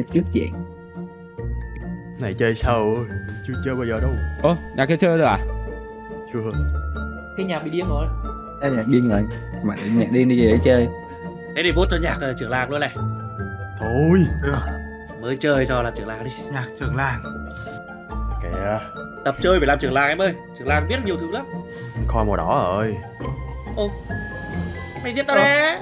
trước dạng. Này chơi sao? Chưa chơi bao giờ đâu. Ồ, nhạc kia chơi rồi à? Chưa. Cái nhạc bị điên rồi. Ê, nhạc điên rồi. Mà nhạc điên đi về để chơi. Thế thì vote cho nhạc trưởng làng luôn này. Thôi. Được. Mới chơi cho làm trưởng làng đi. Nhạc trưởng làng. Kìa. Tập chơi phải làm trưởng làng em ơi. Trưởng làng biết nhiều thứ lắm. Coi màu đỏ rồi. Ô, mày giết tao đấy.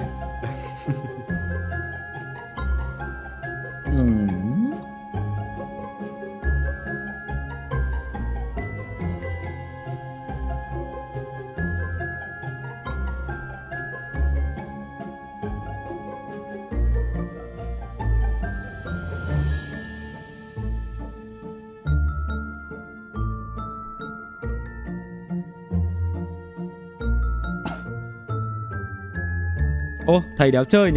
Ô, thầy đéo chơi nhỉ?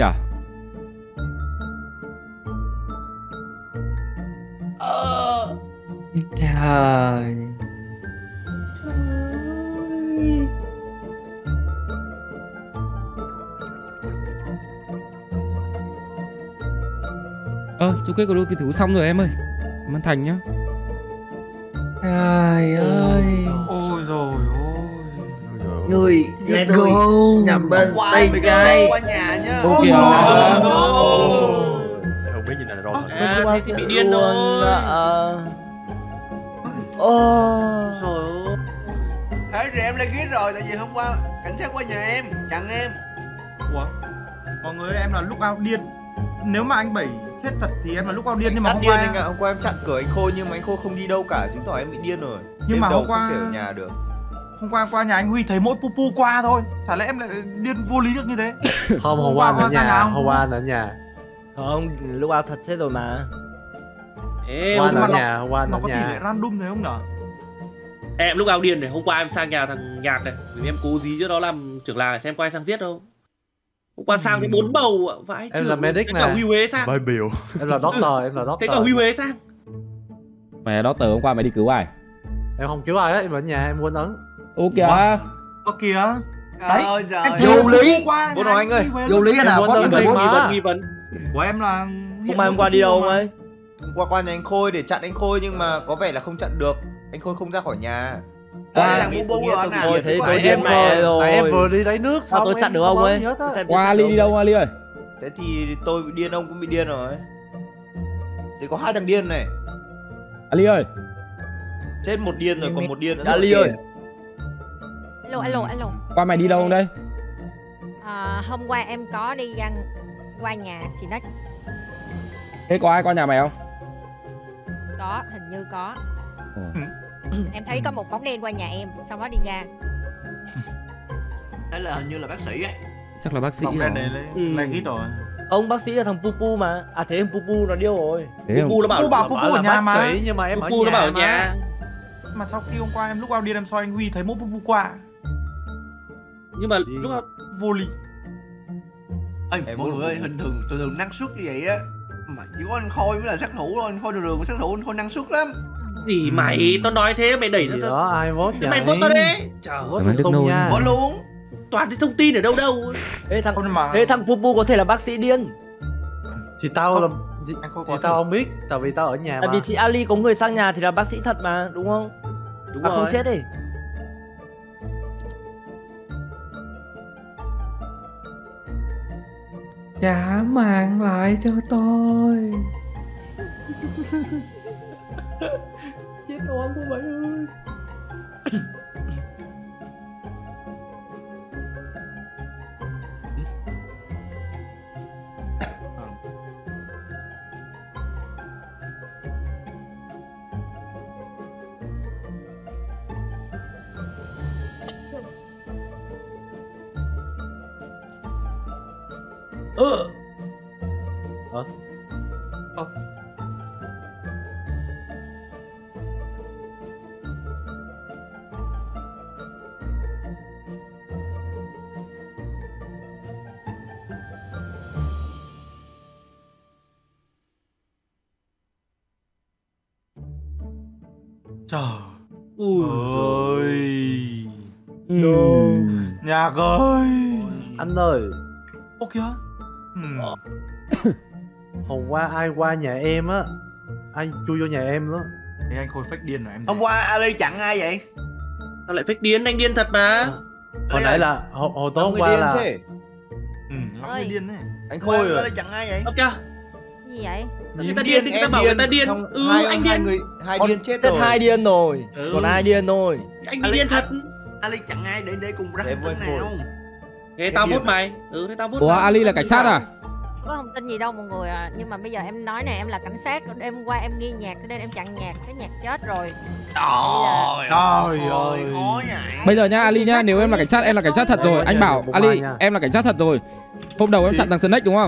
Trời. Chung kết có đôi kỳ thủ xong rồi em ơi. Cảm ơn Thành nhá. Trời ơi. Ôi rồi ôi. Người giết tôi nhằm bên tay trái. Qua nhà nhá. Ô kìa. Không biết gì là rồi. Thế thì bị điên rồi. Trời ơi. Thế rồi em lại ghét rồi, tại vì hôm qua cảnh sát qua nhà em, chặn em. Ủa? Mọi người ơi, em là lúc out điên. Nếu mà anh Bảy chết thật thì em là lúc out điên, nhưng mà Sát hôm điên qua anh ạ. Hôm qua em chặn cửa anh Khôi nhưng mà anh Khôi không đi đâu cả, chứng tỏ em bị điên rồi. Nhưng mà Đêm hôm đầu qua không thể ở nhà được. hôm qua qua nhà anh Huy thấy mỗi Pupu qua thôi. Chả lẽ em lại điên vô lý được như thế? Không, hôm qua anh ở ra nhà, không? hôm qua anh ở nhà. Không, lúc ao thật chết rồi mà. Ê, Hôm qua hôm anh ở qua nhà, hôm qua anh Nó ở có tỷ lệ nhà. random thế không nhở? em lúc ao điên này. Hôm qua em sang nhà thằng Nhạc này, vì em cố dí cho nó làm trưởng làng này, xem quay sang giết đâu. Hôm qua sang cái 4 bầu ạ, vãi Em chưởng. là medic Thế cả nè. Huy Huế sang. Bài biểu. Em là doctor, em là Thế doctor. cả Huy Huế sang. Mẹ đó từ hôm qua mày đi cứu ai? Em không cứu ai hết, em ở nhà em quên ấn. Ô kìa. Ơ kìa. Trời Đấy, ơi trời. em Vô hôm lý. qua Vô nhà nào anh ơi? Huy về Vô luôn. lý cái Em nào muốn có đơn người vị muốn mà. Nghi vấn. Của em là Hôm nay hôm qua đi đâu không ấy? Hôm qua qua nhà anh Khôi để chặn anh Khôi nhưng mà có vẻ là không chặn được. Anh Khôi không ra khỏi nhà. Đây là bu bu rồi anh à. Tôi thấy Có tôi phải điên em mẹ rồi. Tại em vừa đi lấy nước Sao xong tôi em chặn được không ông ấn ấy? gì hết á. Xem Qua chặn Ali được đi đâu Ali ơi? Thế thì tôi bị điên, ông cũng bị điên rồi. Thì có 2 thằng điên này. Ali ơi. Chết một điên rồi, còn một điên nữa. Ali ơi. Alo. Qua mày đi đâu đây? Hôm qua em có đi qua nhà Sinac. Thế có ai qua nhà mày không? Có, hình như có. Ừ. Em thấy có một bóng đen qua nhà em, xong đó đi ra. Thế là hình như là bác sĩ ấy. Chắc là bác sĩ Bóng rồi. đen này lấy hit rồi. Ông bác sĩ là thằng Pupu mà. À thế em Pupu nó điêu rồi. Thế không? Pupu nó Pupu bảo bảo Pupu ở nhà mà. Bác sĩ nhưng mà em ở Pupu nó bảo nhà ở nhà. Mà sau khi hôm qua em lúc out điên em soi anh Huy thấy mỗi Pupu qua. Nhưng mà lúc nào Vô lý. Ê, mọi người ơi, thường năng suất như vậy á. Mà chỉ có anh Khôi mới là sát thủ thôi, anh Khôi đường sát thủ, anh Khôi năng suất lắm. gì mày, tao nói thế mày đẩy Gì ra. đó ai vote Thế mày vậy? vote tao đấy. Trời ơi, Vote Cảm ơn Đức tung Nôi. nha. Bỏ luôn. toàn cái thông tin ở đâu đâu. Thế thằng Không, mà thế thằng Pupu có thể là bác sĩ điên. Thì tao là anh Khôi thì có tao thể. không biết, tại vì tao ở nhà Tại mà. vì chị Ali có người sang nhà thì là bác sĩ thật mà, đúng không? Đúng À rồi. không chết đi. Trả mạng lại cho tôi. Chết oan của mày ơi. Trời Ui. ơi. No. Nhạc ơi. Anh ơi, Ô kìa. Hôm qua ai qua nhà em á, ai chui vô nhà em đó. Thế anh Khôi fake điên rồi em. Hôm qua Ali chặn ai vậy? Sao lại fake điên, anh điên thật mà. Hồi nãy là hồi tối hôm qua là Nó như điên đấy. Anh Khôi rồi. Ali chặn ai vậy? Không chưa? Gì vậy? Người ta điên thì người ta bảo người ta điên. Anh điên. Hai điên chết Tết rồi. 2 điên rồi. Còn ai điên thôi. Anh bị điên thật. Ali chặn ai để cùng ra Thế tin nào? Thế tao vote mày. Thế tao vote. Ủa Ali là cảnh sát à? Có thông tin gì đâu mọi người à. Nhưng mà bây giờ em nói này, em là cảnh sát. Đêm qua em ghi nhạc cho nên em chặn nhạc. Cái nhạc chết rồi. Trời ơi, khó vậy. Bây giờ nha Ali nha, nếu em là cảnh sát, em là cảnh sát thật rồi. Anh bảo Ali em là cảnh sát thật rồi. Hôm đầu em chặn thằng Snake đúng không?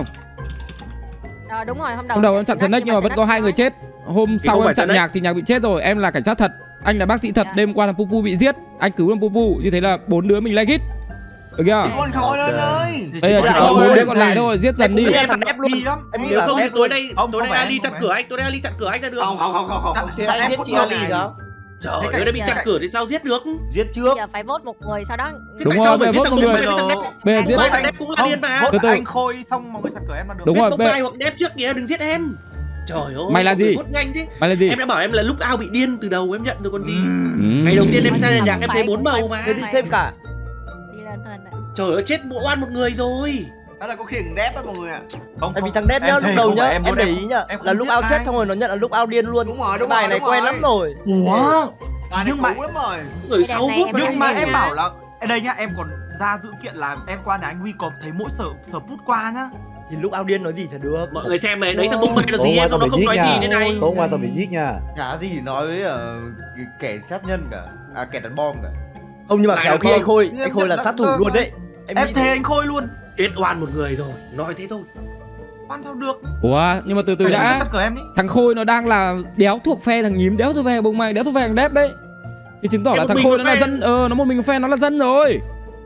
Đúng rồi, Hôm đầu em chặn Snake nhưng mà vẫn có 2 người chết. Hôm sau em chặn nhạc thì nhạc bị chết rồi. Em là cảnh sát thật. Anh là bác sĩ thật. Đêm qua thằng Pupu bị giết. Anh cứu thằng Pupu. Như thế là 4 đứa mình like hit. Được chưa? Con Khôi lên ơi. Bây giờ chỉ còn 4 đứa còn lại thôi. Giết dần đi. Em thằng đép luôn. Nếu không thì tối nay Ali chặn cửa anh. Tối nay Ali chặn cửa anh là được. Không. Thế anh giết chị Ali sao? Trời ơi, đã bị chặn cửa thì sao giết được? Giết trước. Giờ phải vote một người sau đó. Đúng rồi, về vote một người. Bây giờ giết thằng đép cũng là điên mà. Vote anh Khôi đi xong mọi người chặn cửa em là được. Đúng rồi. Mai hoặc đép trước kìa, đừng giết em. Trời ơi. Mày là gì? Nhanh thế. Mày là gì? Em đã bảo em là lúc ao bị điên từ đầu em nhận rồi còn gì. Ngày đầu tiên em sang nhà nhạc em thấy 4 bầu mà. Đi thêm cả. Đi lên tên. Trời ơi, chết bộ oan một người rồi. Đó là có khiển đép á mọi người ạ. Tại vì thằng đép nhá, lúc đầu nhá, em để ý nhá, là lúc ao chết xong rồi nó nhận là lúc ao điên luôn. Đúng rồi, Bài này quen lắm rồi. Ủa? Nhưng mà lắm rồi. Rồi 6 phút Nhưng mà em bảo là ở đây nhá, em còn ra dữ kiện là em qua nhà anh Huy có thấy mỗi sở put qua nhá. Thì lúc ao điên nói gì chả được. Mọi người xem này, đấy thằng bông mai là gì em, nó không nói gì thế này. Tối qua tao bị giết nha. Chả gì nói với kẻ sát nhân cả. À kẻ đặt bom cả. Không nhưng mà khéo khi anh Khôi là sát thủ luôn đấy. Em thề anh Khôi luôn. Chết oan một người rồi, nói thế thôi. Oan sao được? Ủa nhưng mà từ từ đã. Thằng Khôi nó đang là đéo thuộc phe thằng nhím, đéo thuộc phe bông mai, đéo thuộc phe thằng đép đấy. Thì chứng tỏ là thằng Khôi nó là dân, nó một mình phe nó là dân rồi.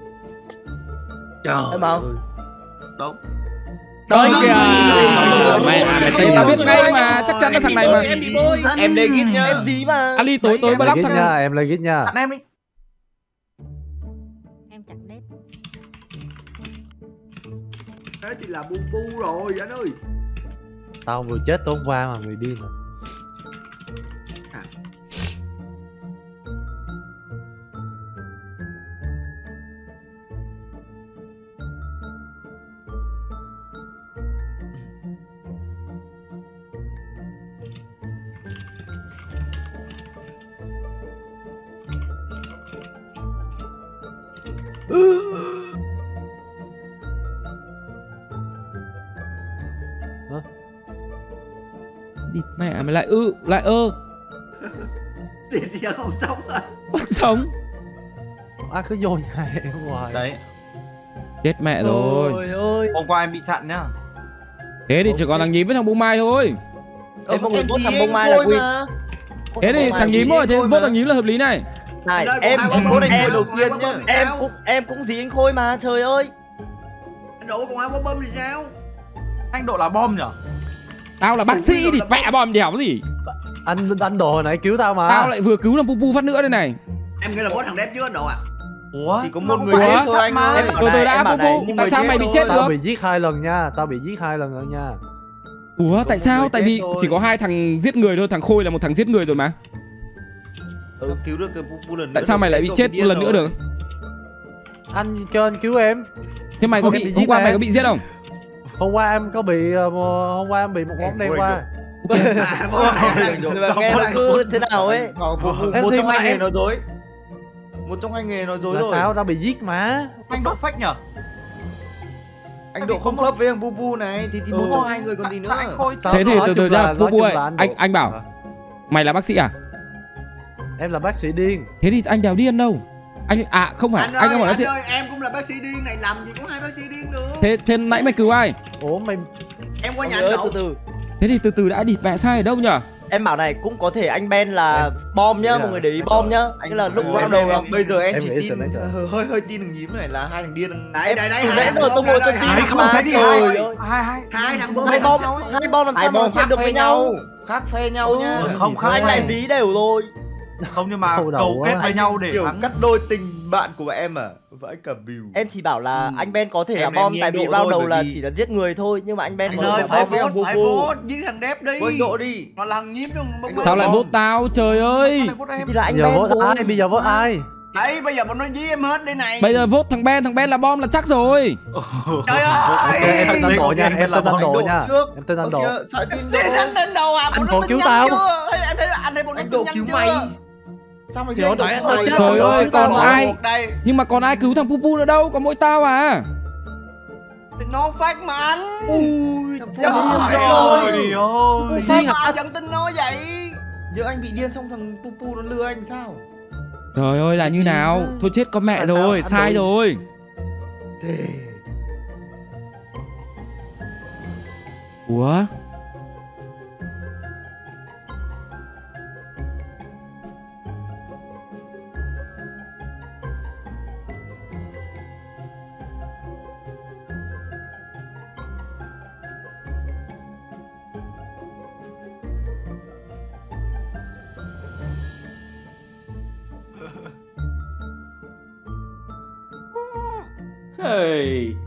Trời ơi. Đúng. Đấy kìa. Mày tao biết ngay mà, chắc chắn là thằng này mà. Em bị bôi. Em lên gít nhá. Em gì mà. Ali tối block thằng nha, em lên gít nha. Chặn em đi. Em chặn đép. Thế thì là bu bu rồi anh ơi. Tao vừa chết tối hôm qua mà mày điên rồi. Địt mẹ mày lại Tiền gì không sống rồi. Bắt sống. Ai cứ vô nhà em hoài. Đấy. Chết mẹ rồi. Ôi ơi. Hôm qua em bị chặn nhá. Thế thì chỉ còn thằng nhím với thằng bông mai thôi. Em không vote thằng bông mai là win. Thế thì thằng nhím rồi, thế vote thằng nhím là hợp lý này. Này, em cũng dí anh Khôi mà, trời ơi. Anh Độ còn ai có bom thì sao? Anh Độ là bom nhở? Tao là bác sĩ thì mẹ bom đẻo gì. Anh Độ hồi nãy cứu tao mà. Tao lại vừa cứu thằng Pupu phát nữa đây này. Em nghĩ là vote thằng đép chứ anh Độ ạ. Ủa? Chỉ có một người chết thôi anh ơi. Từ đã Pupu, tại sao mày bị chết được? Tao bị giết 2 lần nha, tao bị giết 2 lần rồi nha. Ủa tại sao? Tại vì chỉ có 2 thằng giết người thôi, thằng Khôi là một thằng giết người rồi mà. Cứu được cái Pupu lần nữa. Tại sao mày lại bị chết một lần nữa được? Anh cho anh cứu em. Thế mày có bị hôm qua mày có bị giết không? Hôm qua em có bị hôm qua em bị một bóng đen qua. Nghe nó cứ thế nào ấy. Một trong hai nghề nói dối. Một trong hai nghề nói dối rồi. Là sao tao bị giết mà. Anh Độ fake nhở? Anh Độ không khớp với thằng Pupu này thì một trong hai người còn gì nữa. Thế thì từ từ ra Pupu ơi, anh bảo mày là bác sĩ à? Em là bác sĩ điên. Thế thì anh đéo điên đâu. Anh không phải anh ơi, nói chuyện. Em cũng là bác sĩ điên này, làm gì có 2 bác sĩ điên được. Thế nãy mày cứu ai? Ủa mày em qua nhà anh Độ. Thế thì từ từ đã, địt mẹ sai ở đâu nhở? Em bảo này cũng có thể anh Ben là bom nhá, mọi người để ý bom nhá. Như là lúc bắt đầu là bây giờ em chỉ tin hơi tin thằng nhím này là 2 thằng điên. Đấy nãy giờ tôi ngồi tôi tin không thấy đi hai thằng bom. Hai bom làm sao mà chơi được với nhau? Khác phe nhau nhá. Không khác. Anh lại dí đều rồi. Không nhưng mà cầu kết với nhau để kiểu thắng. cắt đôi tình bạn của bọn em à. vãi cả bìu. Em chỉ bảo là anh Ben có thể là Em bom nghĩ tại anh vì Độ round thôi, đầu bởi là vì- chỉ là giết người thôi, nhưng mà anh Ben Anh có ơi, thể phải bom. vote, phải vote, giết thằng Đép đi. Anh Độ đi. Mà lần nhiếm trong bóng Sao lại vote tao? Trời ơi. Thì là anh Giờ Ben vote rồi. ai? Bây giờ vote ai? Đấy, bây giờ bọn nó dí em hết đây này. Bây giờ vote thằng Ben là bom là chắc rồi. Trời ơi. Em tên anh Độ nha, em tên anh Độ nha. trước. Em tên anh Độ. Sợ tin Xin anh lên đầu à, Anh bọn Độ nó tin cứu nhanh tao. chưa? Anh thấy bọn nó Anh tin Độ nhanh cứu chưa? mày. Sao mày Thì biết hồi nãy anh anh Độ chết chết Trời ơi, còn ai? Một đây. Nhưng mà còn ai cứu thằng Pupu nữa đâu, có mỗi tao à. Thì nó phát mà anh. Trời Ôi ôi. Phát mà vẫn tin nó vậy. Nhớ anh bị điên xong thằng Pupu nó lừa anh sao? Trời ơi là như nào? Thôi chết con mẹ Tại sao rồi, ăn sai đồi? rồi. Thế Ủa? Hey.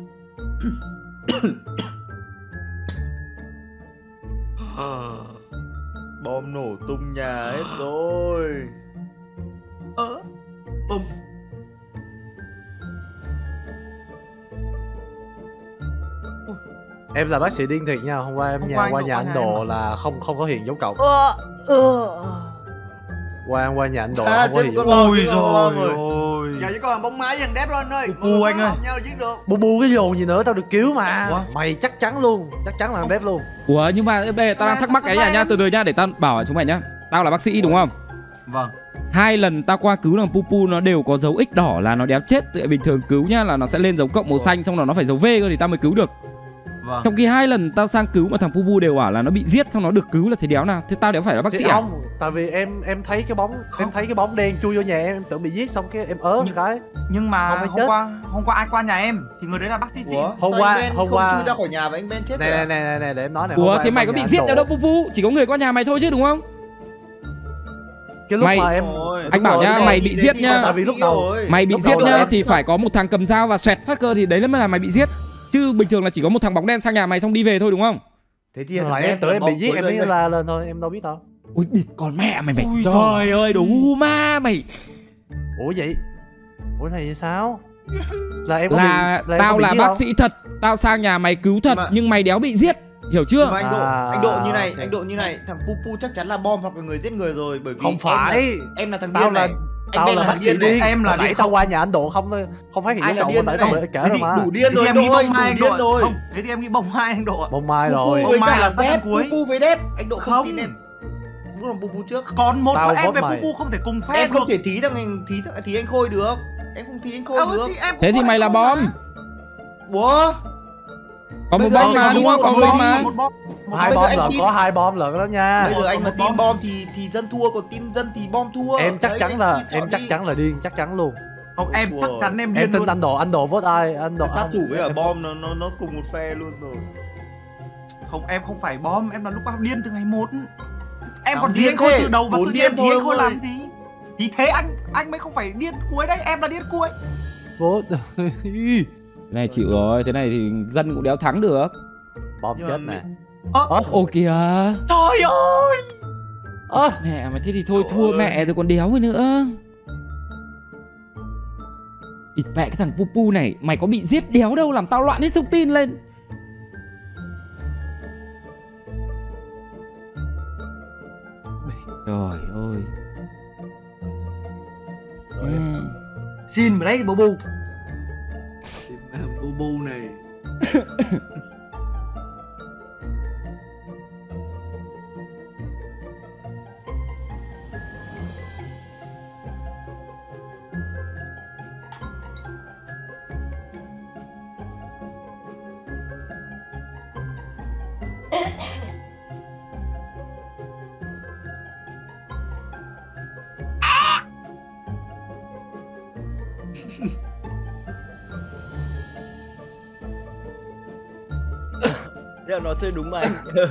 bom nổ tung nhà hết rồi. Bùng. Em là bác sĩ điên thiệt nha. Hôm qua em Hôm nhà qua anh qua Độ nhà qua anh nhà Độ em là không có hiện dấu cộng. Qua nhà anh Độ À, không có chết hiện con dấu cộng. Ôi Ôi rồi rồi. ôi. Giờ chỉ còn bóng máy với thằng Đép thôi anh ơi. Pu anh ơi. Hợp nhau giết được. Bu bu cái dồn gì nữa, tao được cứu mà. Ủa? Mày chắc chắn luôn, chắc chắn là thằng Đép luôn. Ủa nhưng mà bây giờ tao đang thắc mắc cái này nha, từ từ nhá, để tao bảo chúng mày nhá. Tao là bác sĩ đúng không? Vâng. 2 lần tao qua cứu thằng Pupu nó đều có dấu X đỏ là nó đéo chết. Tại bình thường cứu nhá là nó sẽ lên dấu cộng màu xanh, xong rồi nó phải dấu V cơ thì tao mới cứu được. Vâng. Trong khi 2 lần tao sang cứu mà thằng Pupu đều bảo là nó bị giết, xong nó được cứu là thế đéo nào? Thế tao đéo phải là bác Thì sĩ à? không, tại vì em thấy cái bóng, em thấy cái bóng đen chui vô nhà em tưởng bị giết, xong cái em một cái. Nhưng mà Không ai chết. hôm qua ai qua nhà em thì người đấy là bác sĩ xịn. Ủa? Hôm Sao qua- anh Ben hôm không qua- chui ra khỏi nhà và anh Ben chết Này rồi à? này để em nói này. hôm Ủa qua thế em mày qua có bị nhà giết anh đâu Độ. đâu Pupu, chỉ có người qua nhà mày thôi chứ đúng không? Cái lúc Mày- mà em Rồi. Anh bảo rồi, nhá, đúng mày rồi. bị giết nhá. Tại vì lúc đầu Mày bị Lúc giết đầu nhá là- thì phải có một thằng cầm dao và xoẹt phát cơ thì đấy mới là mày bị giết. Chứ bình thường là chỉ có một thằng bóng đen sang nhà mày xong đi về thôi đúng không? Thế thì Hồi nãy em tưởng em bị giết, em mới la lên thôi, em đâu biết đâu. Ui địt con mẹ mày mày. Ui Trời ơi đồ u ma mày. Ủa vậy? Ủa này sao? Là em có Là bị, em tao có bị là giết bác không? sĩ thật, tao sang nhà mày cứu thật Mà- nhưng mày đéo bị giết, hiểu chưa? Nhưng mà anh Độ như này, ok. anh Độ như này, thằng Pupu chắc chắn là bom hoặc là người giết người rồi, bởi vì Không phải, em là thằng tao điên là này. tao Ben là là bác thằng sĩ điên này. điên. Em là Hồi nãy điên. tao qua nhà anh Độ không phát hiện Ai dấu là cộng, điên hồi nãy đây tao này? kể Thế rồi thì mà. Đủ điên Thế thì rồi em anh nghĩ Độ ơi, bông mai đủ anh điên Độ. rồi. Không, thế thì em nghĩ bông mai anh Độ ạ. Bông mai rồi. Bông mai là sát Đép, ăn cuối. Pupu với Đép, anh Độ không Không. tin em. Muốn làm Pupu trước. Còn một Tao con em vote về mày. Pupu không thể cùng phe Em không được. thể thí anh Khôi được. Em không thí anh Khôi được. Thì em cũng Thế thì vote mày là anh bom. mà. Ủa? Có một Bây giờ bom anh mà có đúng một không? Có bom bom mà. Một bom. Hai Bây giờ bom anh lận, tin- có 2 bom lận đó nha. Bây giờ anh mà một tin bom. bom thì dân thua, còn tin dân thì bom thua. Em chắc Đấy, chắn anh là tin em chọn chắc đi. chắn là điên, chắc chắn luôn. Không, em Ủa. chắc chắn em Em điên tin luôn. anh Độ vote ai? Anh Độ Sát thủ với cả em- bom nó cùng một phe luôn rồi. Không, em không phải bom, em là lúc nào điên từ ngày 1. Em Nào, còn điên điên Khôi thế, từ đầu mà bốn tự điên nhiên thì thôi anh ông Khôi ơi. làm gì? Thì thế anh mới không phải điên cuối đấy, em là điên cuối. vote. Cái này chịu rồi, thế này thì dân cũng đéo thắng được. Bom Nhưng chết mà nè. Ô kìa. Trời ơi. Mẹ mà thế thì thôi thua mẹ rồi còn đéo ấy nữa. Địt mẹ cái thằng Pupu này, mày có bị giết đéo đâu làm tao loạn hết thông tin lên. Trời ơi. Xin mà đấy Bu. Bu này. Thế là nó chơi đúng mà anh.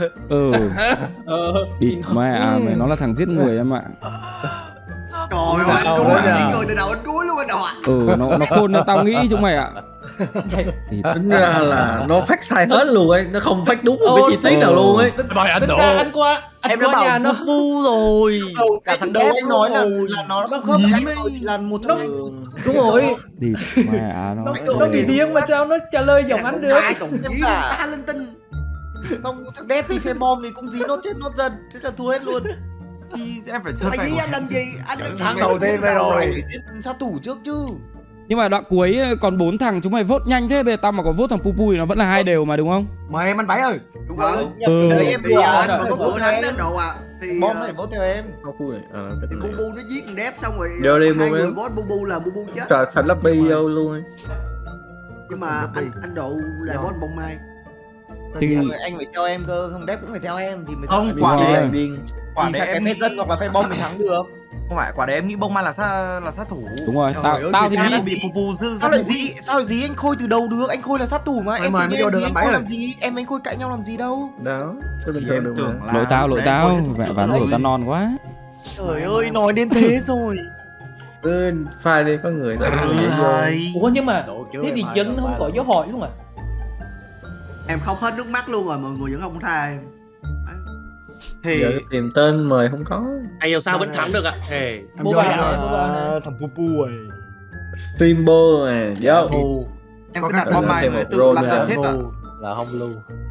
Địt mẹ mày, nó là thằng giết người em ạ. Trời ơi, anh Đâu cũng đó là nha. giết người từ đầu đến cuối luôn anh Độ. Nó khôn hơn tao nghĩ chúng mày ạ. Thì tính ra là nó phát sai hết luôn ấy, nó không phát đúng một cái chi tiết nào luôn ấy. Bài anh Độ. Anh qua em đã bảo nó bu rồi. Cả thằng đầu anh nói là nó không khớp anh rồi thì là một thằng. Đúng rồi. đi mẹ Nó bị điên mà sao nó trả lời giọng anh được. Ta lên tinh. Xong thằng đép đi phê bom thì cũng gì nó chết nó dần, thế là thua hết luôn. Thì em phải chơi phải. Anh làm gì? Anh thằng đầu tiên đây rồi. Sát thủ trước chứ. Nhưng mà đoạn cuối còn 4 thằng chúng mày vote nhanh thế, bây giờ tao mà có vote thằng Pupu thì nó vẫn là 2 đều mà đúng không? Mời em anh Bảy ơi. Đúng rồi. Đấy em bây giờ anh mà có vote thắng đến độ thì bom này vote theo em. Thì Bubu nó giết thằng đép xong rồi. Vô đi hai Bubu. người vote Bubu là Bubu chết. Trời xanh lắp bi vô luôn ấy. Nhưng mà anh Độ là vote bông mai. Thì Anh phải theo em cơ, không đép cũng phải theo em thì mới Không, Đúng quả rồi. đấy điên. Quả Thì đấy cái em phê nghĩ dân hoặc là phê bom mình thắng được. không phải, quả đấy em nghĩ bông mai là sát thủ. đúng rồi, Trời ơi, tao thì Việt nghĩ Nam bị Pupu dư Sao lại gì? Sao dí anh Khôi từ đầu được? Anh Khôi là sát thủ mà. Thôi Em mời tự mới nhiên vô được anh anh Bảy Khôi rồi. làm gì? Em anh Khôi cãi nhau làm gì đâu. Đó, cái bình Thì thường em được tưởng mà. là lỗi tao đấy, mẹ ván rồi tao non quá. Trời ơi, nói đến thế rồi. Cứ file đi, có người ta dễ vô. Ủa nhưng mà thế thì dân không có dấu hỏi luôn à? Em khóc hết nước mắt luôn rồi, mọi người vẫn không tha em. Thì Giờ tìm tên mời không có. Anh hiểu sao vẫn thắng được ạ? Thề. Bố bà này, bố bà này. Thằng Pupu rồi. Symbol à, vô. em Có cứ cái đặt bom thêm mai một rồi tự role lăn nữa. ra chết à? Là không lưu.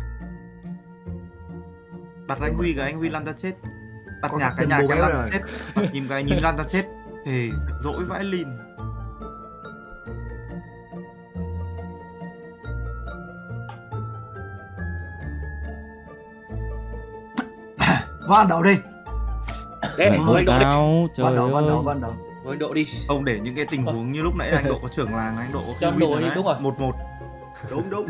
Đặt anh Huy cái anh Huy lăn ra chết. Đặt Có nhạc cái cái tình nhạc bố cái bé lăn ra rồi. chết. Đặt nhìn cái nhìn lăn ra chết. Thì dỗi vãi lìn. Vào anh Độ đi. Đấy, Mày mời anh Độ đi. tao trời Vào ơi. Độ. Mời anh Độ đi. Không để những cái tình huống như lúc nãy là anh Độ có trưởng làng, anh Độ có Cho anh Độ đi, đúng rồi. 1-1 Đúng.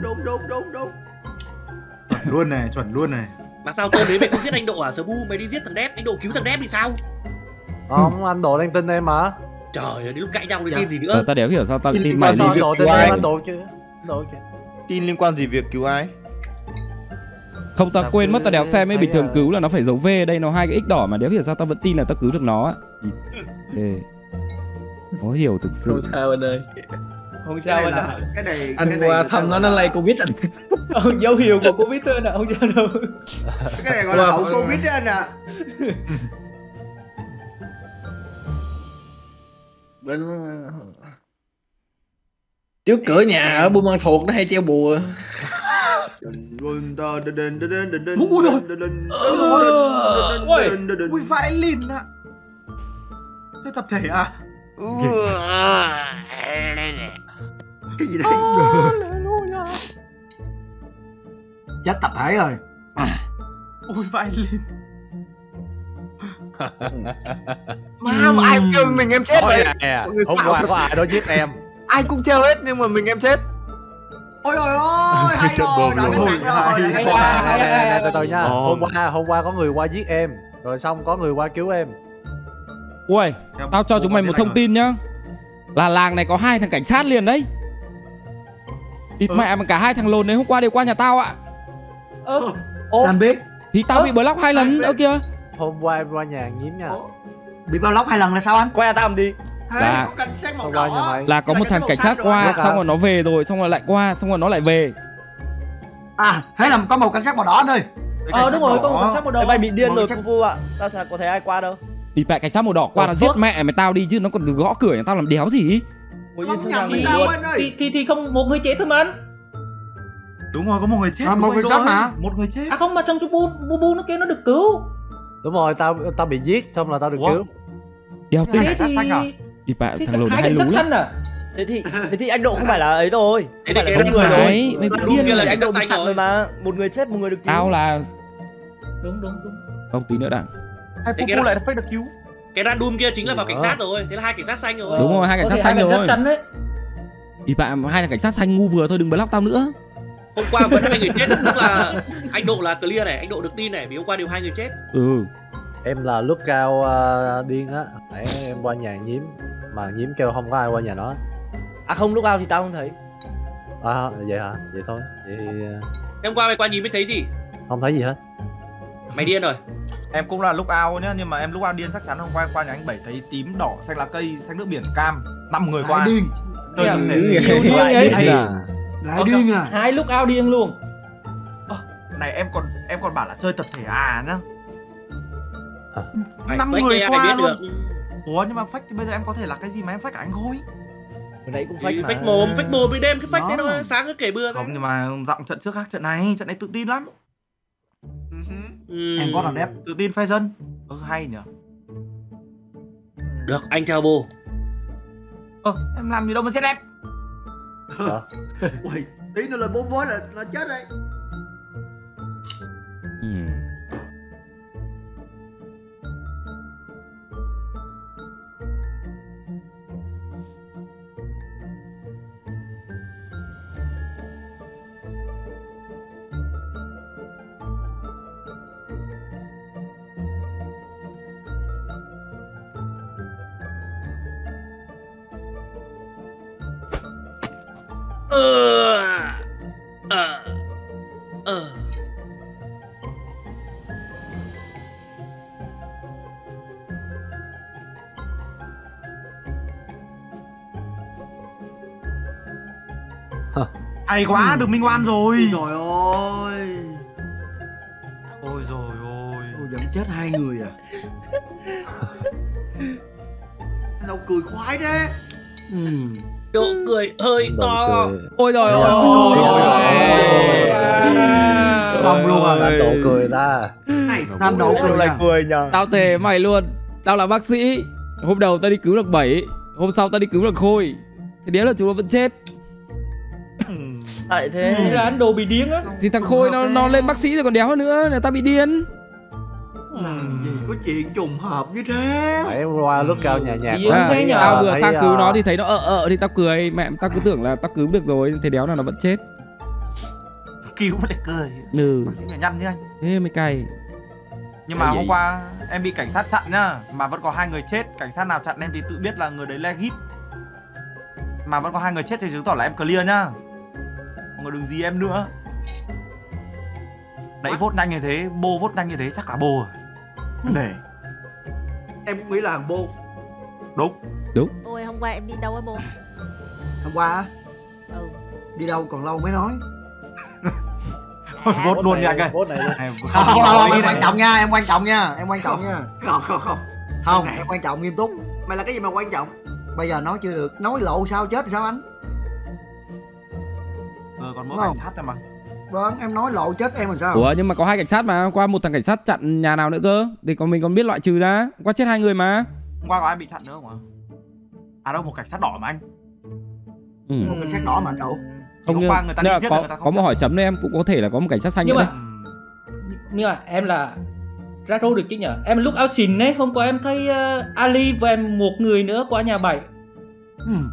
luôn này, chuẩn luôn này. Mà sao tôi đấy mày không giết anh Độ à? Sờ bu mày đi giết thằng đép, anh Độ cứu thằng đép thì sao? Không, anh Độ đang tin em mà. Trời ơi, đến lúc cãi nhau thì tin gì nữa. Tao đéo hiểu sao tao Tin tin liên mày quan đi. sao Anh Độ tin cứu em, ai? anh Độ chứ. Anh Độ chứ. Tin liên quan gì việc cứu ai? Không, tao quên mất, tao đéo xem ấy, bình thường thấy, cứu là nó phải dấu V, đây nó 2 cái x đỏ mà đéo hiểu sao tao vẫn tin là tao cứu được nó á. Khó hiểu thực sự. Không sao anh ơi. Không Cái sao này anh ạ. là cái này. Anh cái này qua người ta thăm nó gọi là- lây Covid anh. Dấu hiệu của Covid thôi anh ạ, không sao đâu. Cái này gọi là hậu Covid đấy anh ạ. Trước cửa nhà ở Buôn Ma Thuột nó hay treo bùa. Ui vãi lìn ạ. Thế tập thể à? Cái gì đấy? Chết tập thể rồi. Ui vãi lìn. Mà ai cũng kêu mình em chết Nói vậy. nè, Mọi người hôm xạo qua thật. có ai đó giết em. Ai cũng treo hết nhưng mà mình em chết. Ôi trời ơi, hay rồi, đã lên nặng rồi, đã lên nặng rồi. Nè, từ từ nha. Hôm qua có người qua giết em, rồi xong có người qua cứu em. Ui, tao cho chúng mày một thông tin nhá. Là làng này có 2 thằng cảnh sát liền đấy. Địt mẹ mà cả 2 thằng lồn đấy hôm qua đều qua nhà tao ạ. Sao anh biết? Thì tao bị block 2 lần ơ kìa. Hôm qua em qua nhà nhím nha. Bị bao lóc 2 lần là sao anh? Qua tao làm gì? Thế Là- thì có cảnh sát màu Hôm qua nhà đỏ. mày. Là có Là một cảnh thằng sát cảnh màu sát xanh qua, rồi. xong rồi nó về rồi, xong rồi lại qua, xong rồi nó lại về. À, thế là có một cảnh sát màu đỏ anh ơi. Đúng rồi, có một cảnh sát màu đỏ. Mày bị điên Mọi rồi người Pupu ạ. Tao chả có thấy ai qua đâu. Địt mẹ cảnh sát màu đỏ qua nó giết mẹ mày tao đi chứ nó còn gõ cửa nhà tao làm đéo gì. Ngồi Không yên nhầm thằng hay nghỉ sao luôn. anh ơi? Thì không, một người chết thôi mà anh. Đúng rồi, có một người chết. À, đúng một rồi, người đúng chết rồi. hả? Một người chết. À không, mà trong Bu nó kêu nó được cứu. Đúng rồi, tao bị giết xong là tao được Ủa? cứu. Đéo tin. Cảnh sát xanh à? Địt mẹ thì thằng lồn nó hai hay cảnh lú sát lắm. xanh à? Thế thì anh Độ không phải là ấy rồi. Thế Không thì phải cái là người người rồi. Đấy, mày bị Đoạn điên kia là rồi. Anh Độ cảnh sát bị xanh chặn rồi. rồi mà. Một người chết, một người được cứu. Tao là Đúng. không tí nữa đã. Hay Thế cái Pupu đó- lại phải được cứu. Cái random kia chính là vào cảnh sát rồi. Thế là 2 cảnh sát xanh rồi. Đúng rồi, 2 cảnh sát Có thể xanh hai cảnh rồi. sát xanh đấy. Địt mẹ 2 thằng cảnh sát xanh ngu vừa thôi, đừng block tao nữa. Hôm qua vẫn 2 người chết, tức là anh Độ là clear này, anh Độ được tin này, vì hôm qua đều 2 người chết. Em là lúc cao điên á. Nãy em qua nhà nhím mà nhím kêu không có ai qua nhà nó. À không, lúc nào thì tao không thấy. À vậy hả? Vậy thôi. Vậy thì Hôm qua mày qua nhìn mới thấy gì? không thấy gì hết. Mày điên rồi. Em cũng là lúc out nhá, nhưng mà em lúc out điên chắc chắn hôm qua qua nhà anh Bảy thấy tím đỏ xanh lá cây, xanh nước biển cam. 5 người qua. Điên. Lại điên à? 2 lúc ao điên luôn. Này em còn bảo là chơi tập thể nhá. 5 Fake người ai qua biết luôn. được. Ủa nhưng mà fake thì bây giờ em có thể là cái gì mà em fake cả anh Khôi? Hồi nãy cũng Fake fake mồm với đêm cái fake đấy thôi, sáng cứ kể bừa. Không nhưng mà giọng trận trước khác trận này tự tin lắm. Em có làm đẹp. Tự tin phê dân. Hay nhỉ. Được, anh theo bồ. Em làm gì đâu mà chết em. Ui, tí nữa lên 4 vối là chết đấy. Hay quá, được minh oan rồi. Trời ơi. Ôi rồi ôi. Vẫn chết 2 người à. Anh đâu cười khoái thế. Độ cười hơi to. Ôi trời ơi. Xong luôn à. Độ cười ta. Này, Nam độ cười nha. Tao thề mày luôn. Tao là bác sĩ. Hôm đầu tao đi cứu được 7, hôm sau tao đi cứu được Khôi. Thì đéo là chúng nó vẫn chết. Tại thế là anh đồ bị điên á. Thì thằng Khôi nó lên bác sĩ rồi còn đéo nữa, là tao bị điên. Làm gì có chuyện trùng hợp như thế. Nãy qua lúc cao nhà nhạc. Tao vừa sang cứu nó thì thấy nó thì tao cười. Mẹ tao cứ tưởng là tao cứu được rồi, thế đéo là nó vẫn chết. Cứu mà lại cười. Bác sĩ phải nhăn chứ anh. Thế mới cay. Nhưng mà hôm qua em bị cảnh sát chặn nhá, mà vẫn có 2 người chết. Cảnh sát nào chặn em thì tự biết là người đấy legit. Mà vẫn có 2 người chết thì chứng tỏ là em clear nhá. Mọi người đừng gì em nữa. Nãy vote nhanh như thế, bô vote nhanh như thế chắc là bô rồi. Để em cũng nghĩ là thằng Bô. Đúng. Ôi hôm qua em đi đâu á Bô? Hôm qua đi đâu còn lâu mới nói. Vote luôn đi anh ơi. Không, em quan trọng nha, em quan trọng nha. Không. Không, em quan trọng nghiêm túc. Mày là cái gì mà quan trọng? Bây giờ nói chưa được, nói lộ sao chết sao anh? Còn mỗi cảnh sát thôi mà. Vâng, em nói lộ chết em làm sao? Ủa nhưng mà có 2 cảnh sát mà, qua một thằng cảnh sát chặn nhà nào nữa cơ? Thì mình còn biết loại trừ ra. Qua chết 2 người mà. Hôm qua có ai bị chặn nữa không ạ? À đâu, một cảnh sát đỏ mà anh. Một cảnh sát đỏ mà đâu? Không, hôm qua người ta đi giết người ta có một hỏi chấm đây em, cũng có thể là có một cảnh sát xanh nữa đấy. Nhưng mà em là ra rô được chứ nhở? Em lúc áo xìn ấy, hôm qua em thấy Ali và em một người nữa qua nhà 7. Nhưng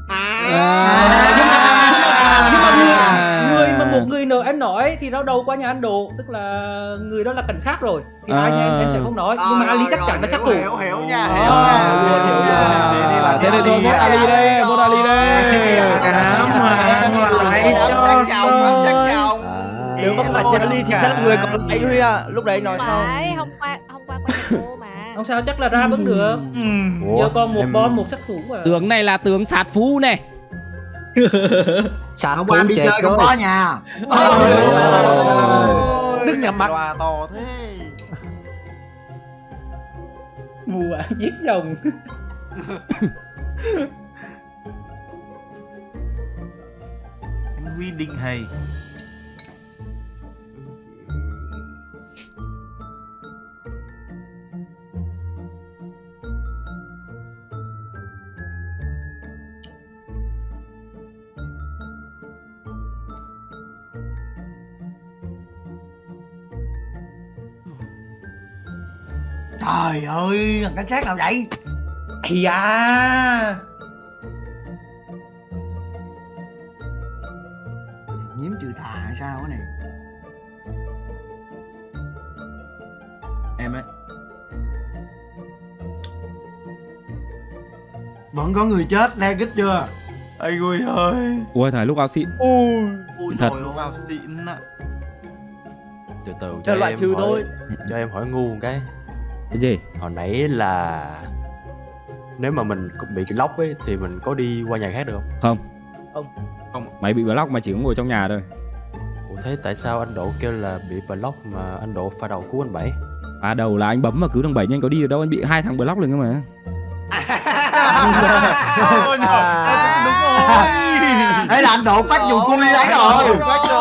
mà người mà một người nữa em nói thì nó đâu qua nhà anh Độ, tức là người đó là cảnh sát rồi. Thì hai nhà em sẽ không nói, nhưng mà Ali chắc chắn là sát thủ. Hiểu nha. Thế thì tôi vote Ali đây, vote Ali đây. Nếu mà phải Ali thì chắc là người còn lại Huy à. Lúc đấy nói sao? Phải, hôm qua qua nhà cô mà. Không sao, chắc là ra vẫn được. Giờ còn một bom một sát thủ mà. Tướng này là tướng sát phú này. Hôm qua em đi chơi không có nhà. Đức nhắm mắt. To thế. Mùa ăn giết rồng. Anh Huy định hầy. Trời ơi, thằng cảnh sát nào vậy? Ây da. Nhiễm trừ tà hay sao cái này? Em ấy. Vẫn có người chết, legit chưa? Anh Huy ơi. Ui thầy lúc áo xịn. Ui thật. Lúc áo xịn ạ. Từ từ cho loại trừ thôi. Cho em hỏi ngu một cái. Cái gì? Hồi nãy là nếu mà mình bị cái lock ấy thì mình có đi qua nhà khác được không? Không. Mày bị block mà chỉ có ngồi trong nhà thôi. Ủa thế tại sao anh Độ kêu là bị block mà anh Độ pha đầu cứu anh Bảy? Pha đầu là anh bấm vào cứu thằng Bảy nhưng anh có đi được đâu, anh bị 2 thằng block liền cơ mà. Đúng rồi. Đấy là anh Độ phát dù cui đấy rồi.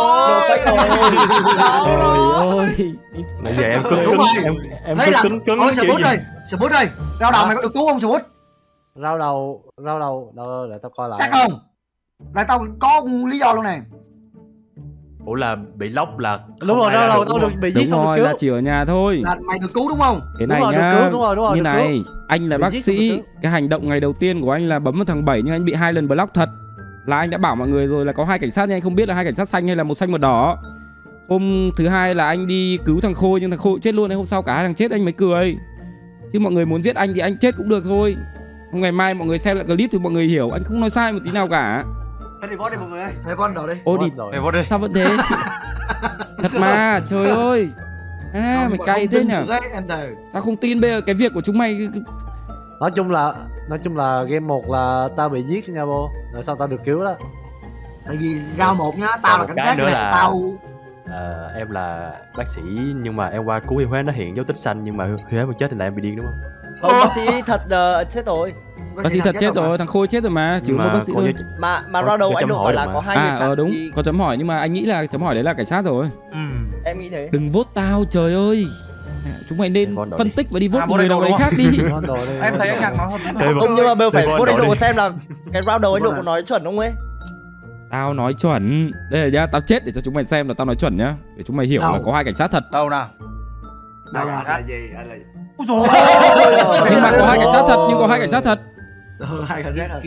Trời ơi. Nãy giờ em cứng em cứng Ôi Sput ơi, rau đầu mày có được cứu không Sput? Rau đầu để tao coi lại. Chắc không? Là tao có lý do luôn nè. Ủa là bị lock là Đúng rồi, rau đầu tao được bị giết xong được cứu. Là chỉ ở nhà thôi. Là mày được cứu đúng không? Thế này nhá. Như này, anh là bác sĩ, cái hành động ngày đầu tiên của anh là bấm vào thằng 7 nhưng anh bị 2 lần block thật. Là anh đã bảo mọi người rồi là có 2 cảnh sát nhưng anh không biết là 2 cảnh sát xanh hay là một xanh một đỏ. Hôm thứ 2 là anh đi cứu thằng Khôi nhưng thằng Khôi chết luôn, hôm sau cả 2 thằng chết anh mới cười. Chứ mọi người muốn giết anh thì anh chết cũng được thôi. Ngày mai mọi người xem lại clip thì mọi người hiểu anh không nói sai một tí nào cả. Đi vote đi mọi người ơi. Đi vote đầu đi. Ô đi. Vote đi. Sao vẫn thế? Thật mà, trời ơi. Mày cay thế nhỉ? Tao không tin bây giờ cái việc của chúng mày. Nói chung là game 1 là tao bị giết nha bô. Rồi sau tao được cứu đó. Tại vì round 1 nhá, tao là cảnh sát nữa là tao em là bác sĩ nhưng mà em qua cứu Huy Huế nó hiện dấu tích xanh nhưng mà Huy Huế mà chết thì là em bị điên đúng không? Không, bác sĩ thật chết rồi. Bác sĩ thật chết rồi, thằng Khôi chết rồi mà, chỉ có bác sĩ thôi. Mà ra đầu anh Độ bảo là có 2 người chặn. Đúng, có chấm hỏi nhưng mà anh nghĩ là chấm hỏi đấy là cảnh sát rồi. Em nghĩ thế. Đừng vote tao, trời ơi. Chúng mày nên phân tích và đi vote người nào đấy khác đi. Em thấy anh Nhạc nói hơn. Không, nhưng mà bây giờ phải vote anh Độ xem là cái round đầu anh Độ có nói chuẩn không ấy. Tao nói chuẩn. Đây là nhá, tao chết để cho chúng mày xem là tao nói chuẩn nhá. Để chúng mày hiểu là có 2 cảnh sát thật. Đâu nào? Đâu là gì? Ôi dồi ôi. Nhưng mà có 2 cảnh sát thật, nhưng có 2 cảnh sát thật. 2 cảnh sát thật.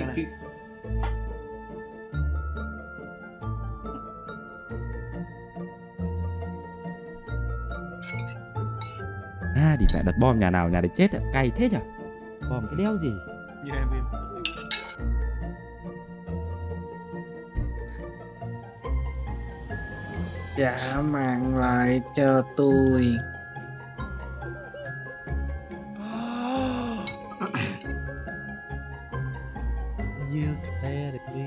Đi mẹ đặt bom nhà nào nhà đấy chết ạ, cay thế nhỉ? Bom cái đéo gì? Như em viêm. Dạ mang lại cho tôi. You can let it be.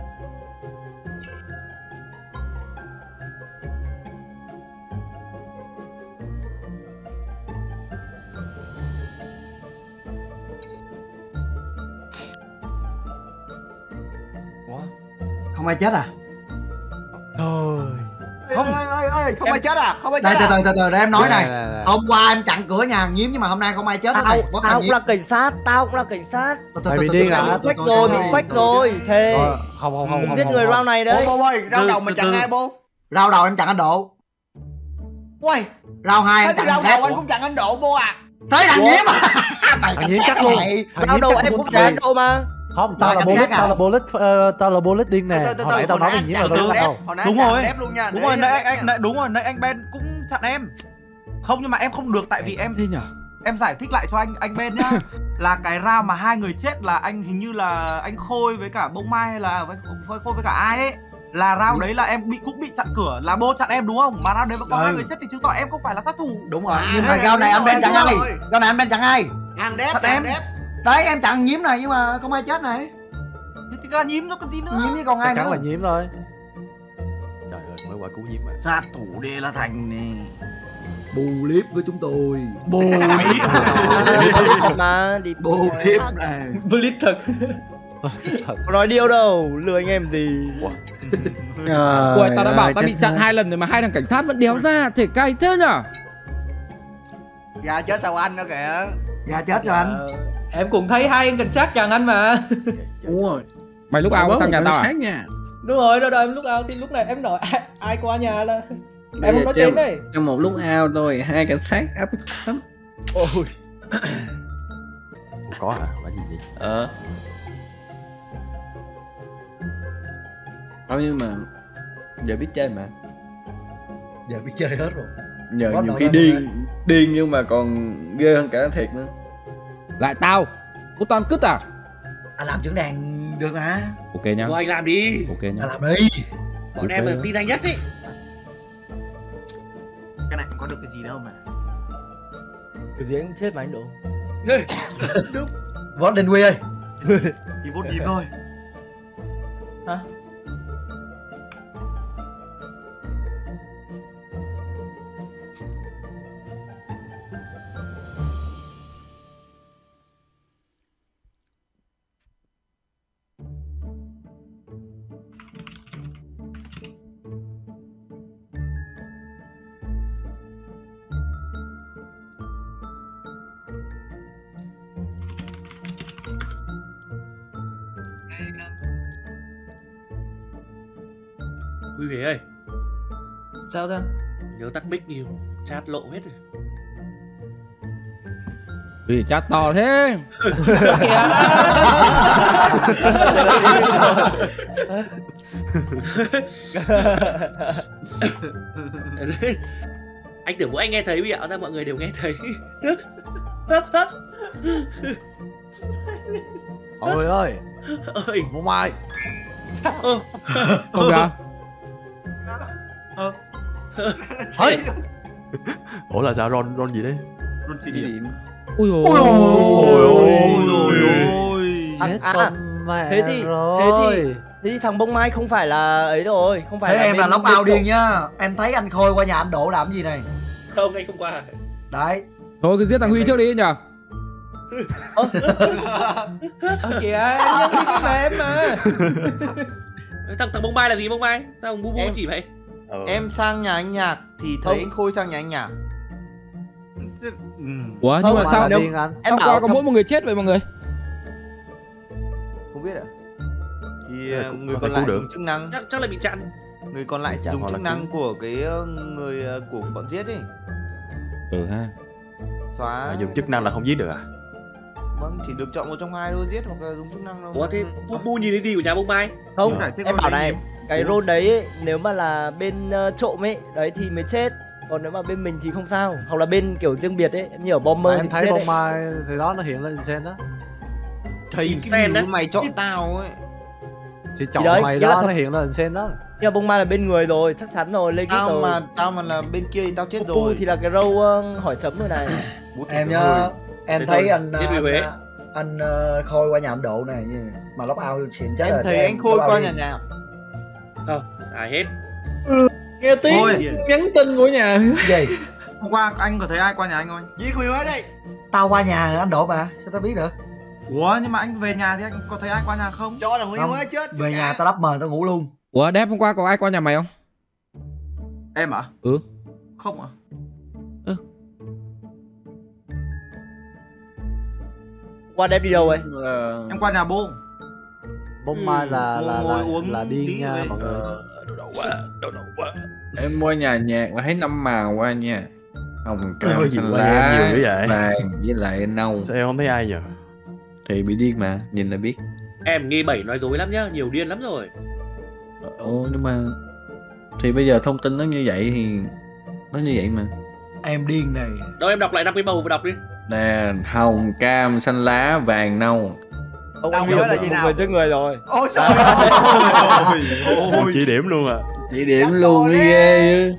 Không ai chết à? Thôi. Không ai chết à? Không ai chết à? Từ để em nói này. Hôm qua em chặn cửa nhà Nhiếm nhưng mà hôm nay không ai chết. Tao cũng là cảnh sát, Mày bị điên à? Bị fake rồi, thề. Không. Giết người round này đấy. Bô ơi, round đầu mình chặn ai bô? Round đầu em chặn anh Độ. Ui, round 2 em chặn round đầu anh cũng chặn anh Độ bô à? Thế thằng Nhiếm à? Thằng Nhiếm chắc luôn. Round đầu em cũng chặn anh Độ mà. Không, tao là bullet điên nè. Hồi nãy tao nói mình Nhiếm là tao đúng đâu. Đúng rồi. Đúng rồi, nãy anh Ben cũng chặn em. Không, nhưng mà em không được tại vì em thế nhỉ? Em giải thích lại cho anh Ben nhá. Là cái round mà 2 người chết là anh hình như là anh Khôi với cả Bông Mai hay là Khôi với cả ai ấy. Là round đấy là em cũng bị chặn cửa, là bô chặn em đúng không? Mà round đấy mà có 2 người chết thì chứng tỏ em không phải là sát thủ. Đúng rồi. Nhưng mà round này anh Ben chặn ai? Round này anh Ben chặn ai? Hàng đép. Đấy em chặn Nhiếm này nhưng mà không ai chết này. Thì là Nhiếm nó còn tí nữa. Nhiếm với còn ai nữa? Chắc là Nhiếm thôi. Trời ơi, mới qua cứu Nhiếm mà. Sát thủ Đê La Thành nè. Bù clip của chúng tôi. Bù clip mà đi bù clip này. Bù clip thật. Có nói điêu đâu, lừa anh em gì. Ui, tao đã bảo tao bị chặn 2 lần rồi mà 2 thằng cảnh sát vẫn đéo ra, thể cay thế nhở? Gà chết sao anh nữa kìa. Gà chết cho anh. Em cũng thấy 2 anh cảnh sát chặn anh mà. Đúng rồi. Mày lúc ao sang nhà tao à? Đúng rồi, rồi em lúc ao thì lúc này em nói ai qua nhà là em không nói tên đấy. Trong một lúc ao thôi 2 cảnh sát áp lắm. Ôi. Có hả? Là gì vậy? Không, nhưng mà giờ biết chơi mà. Giờ biết chơi hết rồi. Nhờ nhiều khi điên nhưng mà còn ghê hơn cả thiệt nữa. Lại tao, cô toàn cứt à? Anh làm trưởng đàn được hả? Ok nhá. Anh làm đi. Ok nhá. Anh làm đi. Bọn em là tin anh nhất ý. Cái này có được cái gì đâu mà. Cái gì anh chết mà anh Độ. Đúng. Vote Đinh Quy ơi. Thì vote nhìn thôi. Hả? Huy Huế ơi, Sao ra? nhớ tắt mic nhiều, chat lộ hết rồi. Vì chat to thế. Anh tưởng mỗi anh nghe thấy, bây giờ ra mọi người đều nghe thấy. Mọi người ơi, Ơi, Bông Mai. Không kìa. Ơi, Ủa là sao Ron gì đấy? Ron chỉ điểm. Ui dồi Ôi thế thì thằng Bông Mai không phải là ấy rồi, không phải Thế là em là bên- lóc bên ao điên trộm. nhá. Em thấy anh Khôi qua nhà anh Độ làm gì này? không, anh không qua. Đấy. Thôi cứ giết thằng Huy trước đi nhở. Kìa, anh nhân viên cái mềm mà. Thằng Bông Mai là gì Bông Mai? Sao Bu Bu Em- chỉ vậy? Em sang nhà anh Nhạc thì thấy anh Khôi sang nhà anh Nhạc. Ủa nhưng Không, mà Mai sao là nếu- điên anh. Em hôm bảo qua có thằng- mỗi một người chết vậy mọi người? Không biết ạ. Thì Thế là cũng người có còn thể lại cứu được. dùng chức năng, Chắc là bị chặn. người còn lại Chặn dùng hoặc là chức năng cứu. của cái người của bọn giết ấy. Ừ ha. Xóa. Dùng chức năng là không giết được à? Vâng, chỉ được chọn một trong hai thôi, giết hoặc là dùng chức năng đâu. Ủa thế Bu nhìn thấy gì của nhà Bông Mai? Không, Giải thích em con bảo đấy này, nhịp. cái role đấy ấy, nếu mà là bên trộm ấy, đấy thì mới chết. Còn nếu mà bên mình thì không sao. Hoặc là bên kiểu riêng biệt ấy, em như ở Mà bomber thì em thấy chết Bông ấy. Mai thì đó nó hiện lên insane đó. Thấy Insane cái đấy. gì mày chọn tao ấy. Thì chọn đấy, mày nghĩa là đó thằng- nó hiện lên insane đó. Nhưng mà Bông Mai là bên người rồi, chắc chắn rồi, lên Tao mà là bên kia thì tao chết Pu rồi. thì là cái role hỏi chấm rồi này. Bút thì Em phải nhá. hơi. Em Thế thấy thôi, anh giết Huy Huế. anh Khôi qua nhà anh Độ này mà lóc ao xịn chết Em rồi. thấy Thế anh Khôi lóc ao qua đi. nhà nhà. Không, sai hết. Nghe tiếng Thôi. nhắn tin của nhà. Gì? Hôm qua anh có thấy ai qua nhà anh không? Giết Huy Huế đây. Tao qua nhà anh Độ mà, sao tao biết được? Ủa nhưng mà anh về nhà thì anh có thấy ai qua nhà không? Cho là Huy Không, Huế chết. về nhà tao đắp mền tao ngủ luôn. Ủa đép hôm qua có ai qua nhà mày không? Em à? Ừ. Không à? Qua đép đi đâu ấy? Em qua nhà bố. Bông Mai ngồi uống là tí điên nha về. mọi người. Đồ đầu quá. Em qua nhà nhạc là thấy 5 màu qua nha. Hồng Ôi, cam gì xanh qua lá em nhiều dữ vậy? vàng với lại nâu. Sao em không thấy ai nhờ? Thì bị điên mà, nhìn là biết. Em nghi 7 nói dối lắm nhá, nhiều điên lắm rồi. Ồ nhưng mà thì bây giờ thông tin nó như vậy thì nó như vậy mà. Em điên này. Đâu em đọc lại 5 cái màu và đọc đi. Nè, hồng, cam, xanh lá, vàng, nâu. Ông Đâu anh nhớ hiểu là một gì nào? người trước người rồi. Ôi trời Chỉ điểm luôn à. Chỉ điểm luôn đi ghê.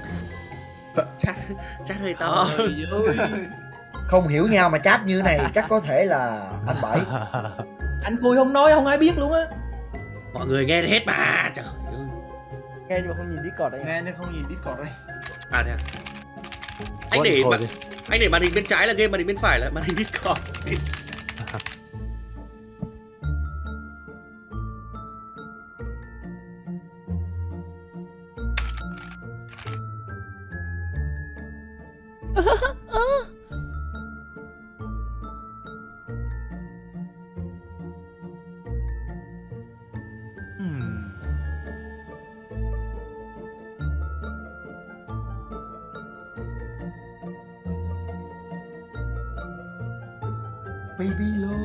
Chat hơi to. Không hiểu nhau mà chat như này chắc có thể là anh Bảy. Anh Cùi không nói, không ai biết luôn á. Mọi người nghe hết mà. Trời ơi. Nghe nhưng mà không nhìn Discord đấy. Nghe nhưng không nhìn Discord đây. À thế à? Anh để màn hình bên trái là game, màn hình bên phải là màn hình Discord. Baby lo.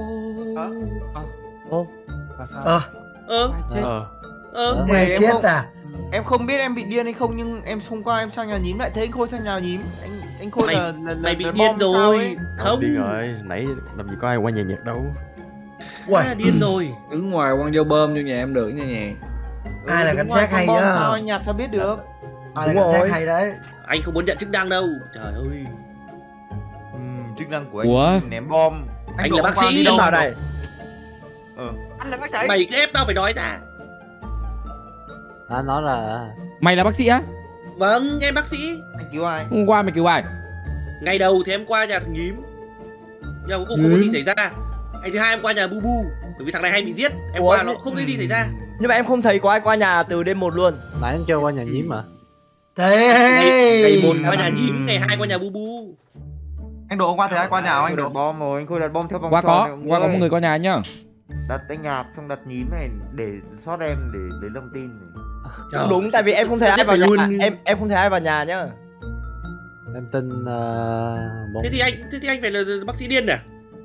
Ô, Là sao? Ơ, Ai chết? Mày Em chết không- à? Em không biết em bị điên hay không, nhưng em hôm qua em sang nhà nhím lại thấy anh Khôi sang nhà nhím. Anh Khôi Mày- là mày bị là điên bom sao rồi. ấy. Không, Điên rồi, nãy làm gì có ai qua nhà nhạc đâu. à, điên rồi. Đứng ngoài quăng dao bơm vô nhà em được nha nhà. Ai là Đúng cảnh rồi, sát con hay bom á? sao anh Nhạc sao biết được? Ai là Đúng cảnh sát rồi. hay đấy? Anh không muốn nhận chức năng đâu. Trời ơi. Chức năng của anh Ủa? ném bom. Anh là bác sĩ bảo này. Anh là bác sĩ. Mày cứ ép tao phải nói ra. Anh nói là Mày là bác sĩ á? Vâng, em bác sĩ. Anh cứu ai? Hôm qua mày cứu ai? Ngày đầu thì em qua nhà thằng Nhím, nhưng mà cuối cùng không có gì xảy ra. Ngày thứ hai em qua nhà Bu Bu, bởi vì thằng này hay bị giết. Em qua nó không có gì xảy ra. Nhưng mà em không thấy có ai qua nhà từ đêm 1 luôn. nãy anh kêu qua nhà Nhím mà. Ngày 1 qua nhà Nhím, ngày 2 qua nhà Bu Bu. Anh Độ hôm qua thấy ai qua nhà không anh Độ? Đặt bom rồi, anh Khôi đặt bom theo vòng Qua tròn có, này, ông qua có ơi. một người qua nhà nhá. Đặt anh Nhạc xong đặt Nhím này để sót em để lấy thông tin này. Không đúng, tại vì em không thấy ai vào nhà. Em không thấy ai vào nhà nhá. Em tin Thế thì anh phải là bác sĩ điên à?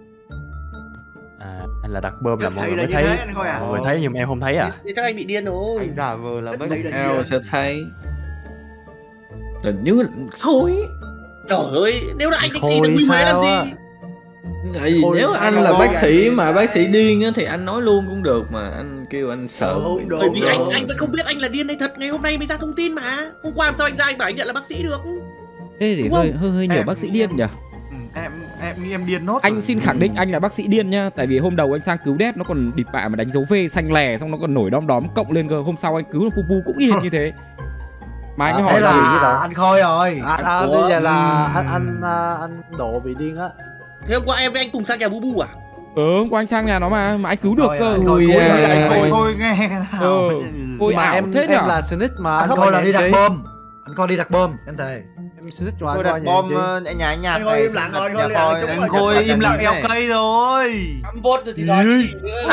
À, anh là đặt bơm là mọi người mới như thấy. thế, anh Khôi à? Mọi người thấy nhưng mà em không thấy à? Thì chắc anh bị điên rồi. Anh giả vờ là bác sĩ. Em sẽ thấy. Hình như thôi. Trời ơi, nếu là anh bác sĩ đừng Huy Huế làm gì? Tại vì nếu anh là bác sĩ mà bác sĩ điên á thì anh nói luôn cũng được mà anh kêu anh sợ. Bởi vì anh vẫn không biết anh là điên hay thật, ngày hôm nay mới ra thông tin mà. Hôm qua làm sao anh ra anh bảo anh nhận là bác sĩ được? Thế thì hơi nhiều bác sĩ điên nhỉ? Em nghĩ em điên nốt. Anh xin khẳng định anh là bác sĩ điên nhá. Tại vì hôm đầu anh sang cứu Đép nó còn địt bạ mà đánh dấu V xanh lè, xong nó còn nổi đom đóm cộng lên cơ. Hôm sau anh cứu Pu Pu cũng y hệt như thế. Mà anh hỏi thế là gì vậy? anh Khôi rồi. Bây giờ là anh Độ bị điên á. Thế hôm qua em với anh cùng sang nhà Bu Bu à? Hôm qua anh sang nhà nó mà anh cứu được cơ. Thôi nghe nào. Ôi mà ảo thế nhỉ? em là Snitch mà Anh Khôi là đi đặt bom. Anh Khôi đi đặt bom, em thề. Em Snitch mà Khôi anh đặt qua bom nhà nhà anh Nhạc. Anh Khôi im lặng rồi, anh Khôi im lặng. Anh Khôi im lặng đeo cây rồi. 5 vốt rồi thì nói gì nữa.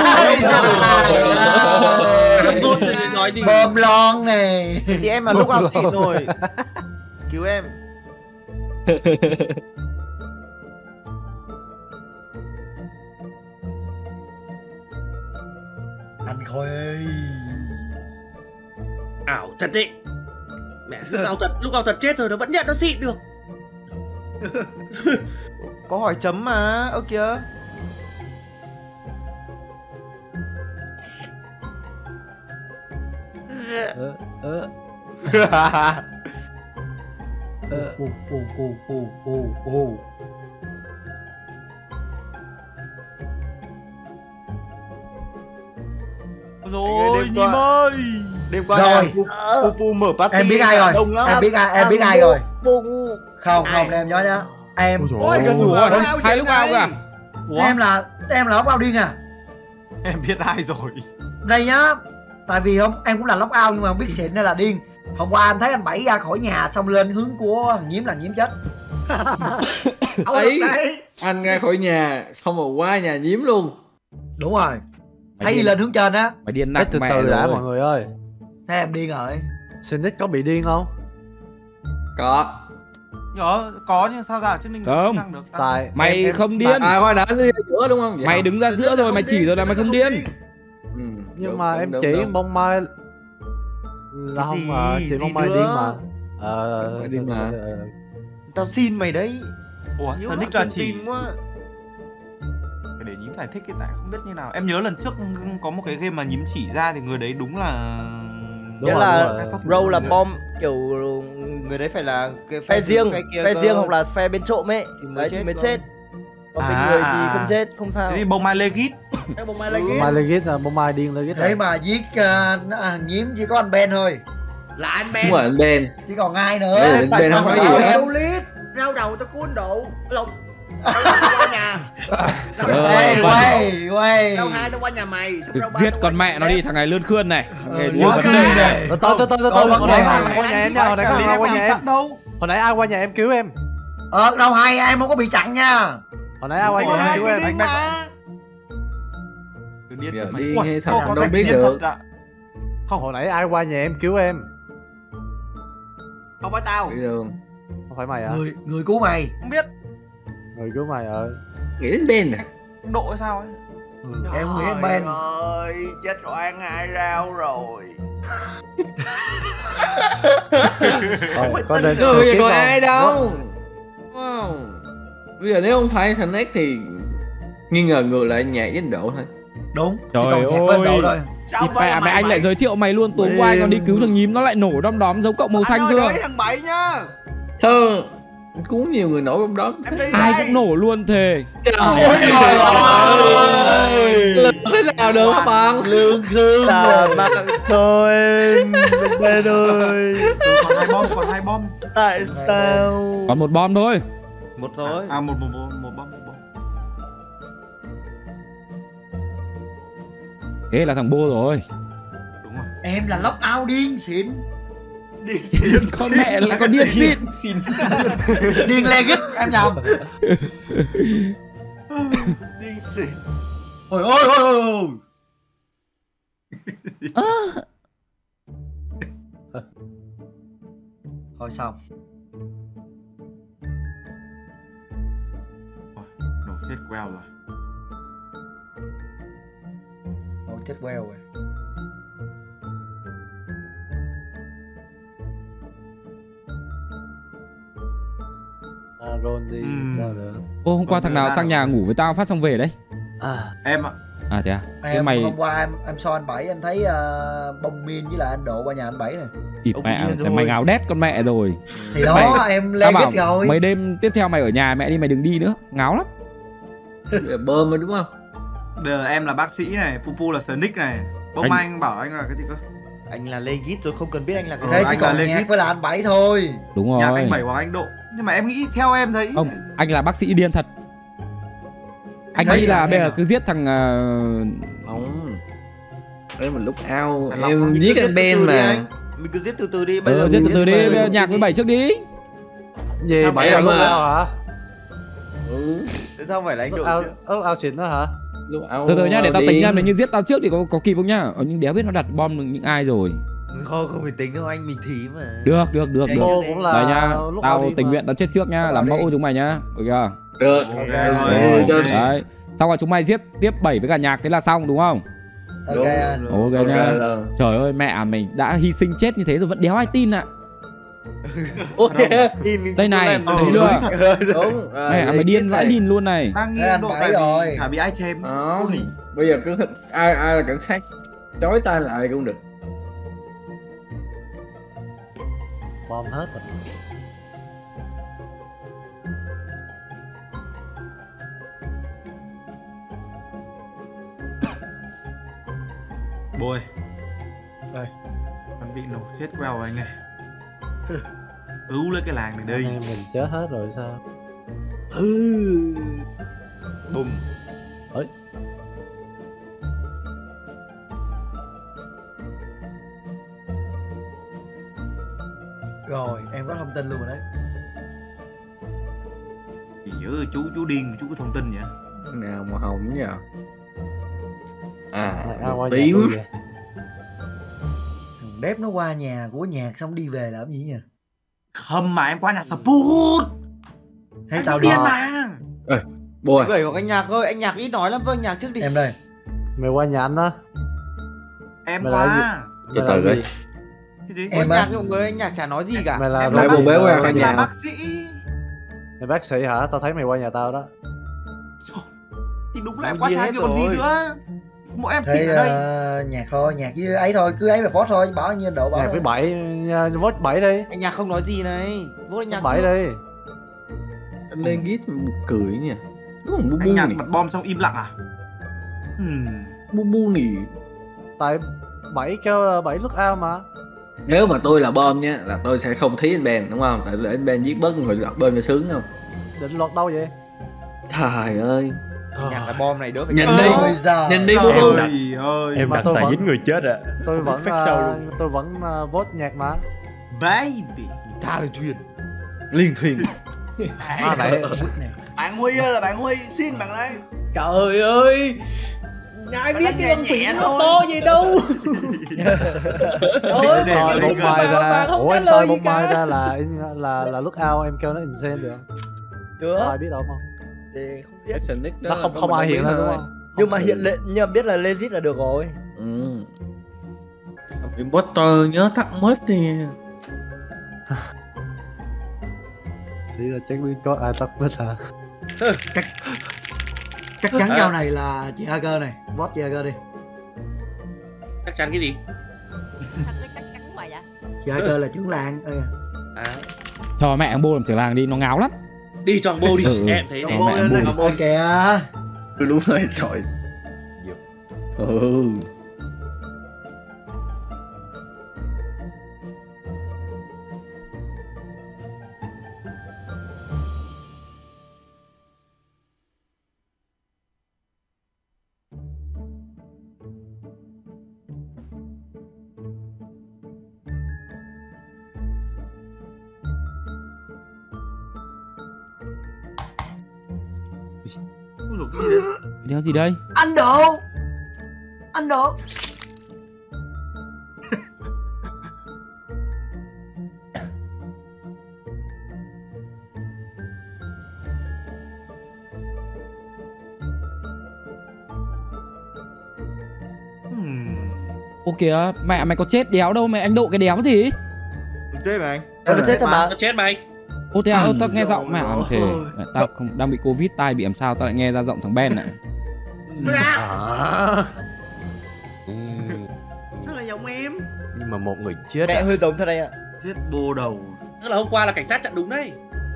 5 vốt rồi thì nói gì. Bom lon này. Thì em là lúc học xịn rồi. Cứu em. Anh Khôi ơi. Ảo thật đấy. Mẹ lúc nào thật chết rồi nó vẫn nhận nó xịn được. Có hỏi chấm mà. Ơ kìa. Rồi Nhím ơi. Đêm qua Rồi. Pu mở party. Em biết ai rồi. Đông lắm. Em biết ai rồi. Không, Không em nói đó. Em Ôi gần đủ rồi. Hai lúc ao cả. em là lóc ao điên à. Em biết ai rồi. Đây nhá. Tại vì em cũng là lóc ao nhưng mà không biết xịn hay là điên. Hôm qua em thấy anh Bảy ra khỏi nhà xong lên hướng của thằng Nhím là Nhím chết. Ấy, anh ra khỏi nhà xong rồi qua nhà Nhím luôn. Đúng rồi. Thấy đi lên hướng trên á. Mày điên nặng từ mẹ từ đã rồi. mọi người ơi. Thế em điên rồi. Snitch có bị điên không? Có. Có nhưng sao ra chức năng được? Tại Mày không điên. À qua đã ra giữa đúng không? Mày đứng ra giữa rồi mày chỉ rồi là mày không điên. Nhưng mà em chỉ bông mai là không mà chỉ bông mai điên mà. Điên mà. Tao xin mày đấy. Ủa Nhớ Snitch bạn là chỉ tin quá. Phải để Nhím giải thích cái tại không biết như nào. Em nhớ lần trước có một cái game mà Nhím chỉ ra thì người đấy đúng là Nghĩa là role là bom kiểu người đấy phải là cái phe riêng hoặc là phe bên trộm ấy đấy thì mới chết. Còn bên người thì không chết, không sao. Thế thì bông mai legit. Bông mai legit. Mai legit là bông mai điên legit. Thế mà giết Nhím chỉ có anh Ben thôi. Là anh Ben. Đúng rồi anh Ben. Chỉ còn ai nữa. Ben không nói gì hết. Rau đầu tao cứu anh Độ. Lục. Qua nhà. Quay. Rau 2 tao qua nhà mày. Giết con mẹ nó đi, thằng này lươn khươn này. Quá vấn đề này. Tôi hồi nãy ai qua nhà em nha, hồi nãy ai qua nhà em. Đâu? Hồi nãy ai qua nhà em cứu em. Đâu hai em không có bị chặn nha. Hồi nãy ai qua nhà em cứu em. Điên hay thật đâu biết được. Không, hồi nãy ai qua nhà em cứu em. Không phải tao. Không phải mày à? Người cứu mày. Không biết. Người cứu mày Nghĩ đến Ben à? Độ hay sao ấy? Em không nghĩ đến Ben. Ơi, chết rồi ăn hai rau rồi. Có nên bây giờ còn ai đâu. Bây giờ nếu không phải Snake thì nghi ngờ ngược lại Nhạc với anh Độ thôi. Đúng. Trời ơi. Sao vậy mày anh lại giới thiệu mày luôn, tối qua anh còn đi cứu thằng Nhím nó lại nổ đom đóm dấu cộng màu xanh cơ. Anh ơi, thằng Bảy nhá. Sao Cũng nhiều người nổi bom đó. Ai cũng nổ luôn thề. Thế nào được hả bạn? Lương Khương mạng thôi bên ơi. Còn 2 bom. Tại sao? Còn 1 bom thôi. Một thôi. Một bom. Thế là thằng Bô rồi. Đúng rồi. Em là lock out điên xịn. Điên xịn. Con mẹ lại còn điên xịn. Điên legit em nhầm. Điên xịn. Ôi ôi ôi ôi. Thôi xong. Nổ chết queo rồi. Ôi chết queo rồi. Ron đi sao được. Ô hôm qua thằng nào sang nhà ngủ với tao phát xong về đấy? Em ạ. À thế à? Em mày... hôm qua em so anh Bảy em thấy bông Min với lại anh Độ qua nhà anh Bảy này. Ịt mẹ, mày ngáo đét con mẹ rồi. Thì đó mày... em lên biết rồi. Mấy đêm tiếp theo mày ở nhà mẹ đi, mày đừng đi nữa, ngáo lắm. Bơm rồi đúng không? Giờ em là bác sĩ này, Pupu là Snick này. Bông anh bảo anh là cái gì cơ? Anh là legit rồi, không cần biết anh là cái thế chỉ còn nhạc với là anh Bảy thôi. Đúng rồi. Nhạc anh Bảy hoặc anh Độ. Nhưng mà em nghĩ theo em thấy không, anh là bác sĩ điên thật. Anh nghĩ là bây giờ cứ giết thằng không. Đấy một lúc ao em giết anh Ben mà. Mình cứ giết từ từ đi. Bây giờ giết từ từ đi, nhạc với Bảy trước đi. Gì Bảy là lúc ao hả? Thế sao phải là anh Độ chứ? Ao xịn đó hả? Từ từ nhá, để tao tính ra nếu như giết tao trước thì có kịp không nhá. Nhưng đéo biết nó đặt bom những ai rồi. Không phải tính đâu anh, mình thí mà. Được. Cũng là đấy nhá, tao tình nguyện tao chết trước nhá, làm mẫu chúng mày nhá. Được chưa? Được. Đấy. Xong rồi chúng mày giết tiếp Bảy với cả Nhạc thế là xong đúng không? Ok nhá. Trời ơi mẹ mày đã hy sinh chết như thế rồi vẫn đéo ai tin ạ. Đây này, thấy chưa? Đúng. Mẹ mày điên vãi đìn luôn này. Đang nghi Độ tại vì chả bị ai chém. Bây giờ cứ ai là cảnh sát chói tay lại cũng được. Bom hết rồi. Bôi. Đây. Con bị nổ chết queo rồi anh ơi. Cứu lấy cái làng này đây. Anh em mình chết hết rồi sao? Bùm. Ơi. Rồi, em có thông tin luôn rồi đấy. Thì giữ chú điên mà chú có thông tin vậy? Nào màu hồng nhỉ? Tím. Đép nó qua nhà của Nhạc xong đi về làm gì nhỉ? Không mà em qua nhà Sport. Hay sao điên mà? Bôi. Vậy hoặc anh Nhạc thôi, anh Nhạc ít nói lắm, vâng Nhạc trước đi. Em đây. Mày qua nhà anh đó. Em qua. Từ từ đi. Cái gì? Em Nhạc nhiều người, anh Nhạc chả nói gì cả. Mày là bác sĩ. Mày bác sĩ hả? Tao thấy mày qua nhà tao đó. Thì đúng là em qua nhà kia còn gì nữa. Mỗi em xỉn ở đây. Nhạc thôi, Nhạc với ấy thôi, cứ ấy mà vote thôi, bảo như Độ bảo. Nhạc với Bảy, vote Bảy đi. Anh Nhạc không nói gì này, vote anh Nhạc Bảy đi. Anh lên gít cười nhỉ. Đúng anh Nhạc bật bom xong im lặng à? Bu nhỉ. Tại Bảy kêu Bảy look out mà. Nếu mà tôi là bom nhá, là tôi sẽ không thí anh Ben đúng không? Tại vì anh Ben giết bớt người lọt bom cho sướng không? Định lọt đâu vậy? Trời ơi. Nhạc cái bom này đỡ phải nhìn đi, nhìn đi bu bu. Em đặt tài dính người chết ạ. Tôi vẫn vote Nhạc mà. Baby. Tha lên thuyền. Liên thuyền. Bạn Huy là bạn Huy, xin bạn đây. Trời ơi. Ai biết cái ông phỉ nó to gì đâu. Ôi soi bông mai ra. Ủa em soi bông mai ra là look out, em kêu nó insane được không? Được. Ai biết đâu không? Thì không biết. Nó không ai hiện lên đúng không? Nhưng mà hiện nhưng biết là legit là được rồi. Imposter nhớ tắt mất đi. Thì là chắc biết có ai tắt mất hả? Chắc chắn nhau này là chị Hager này, vote chị Hager đi. Chắc chắn cái gì? Chắc chắn hoài vậy? Chị Hager là trưởng làng. Cho mẹ ông Bô làm trưởng làng đi, nó ngáo lắm. Đi cho ông Bô đi, em thấy cho mẹ ông Bô. Ôi kìa. Đúng rồi, trời. Ừ. Đéo gì đây? Anh Độ. Anh Độ. Ô kìa, mẹ mày có chết đéo đâu mày, anh Độ cái đéo gì? Chết mà anh. Nó chết thật mà. Nó chết mà anh. Ô thế à, tao nghe giọng mẹ thế. Tao không đang bị Covid, tai bị làm sao tao lại nghe ra giọng thằng Ben này. Sao là giọng em? Nhưng mà một người chết. Mẹ hơi giống thật đây ạ. Chết bô đầu. Tức là hôm qua là cảnh sát chặn đúng đấy.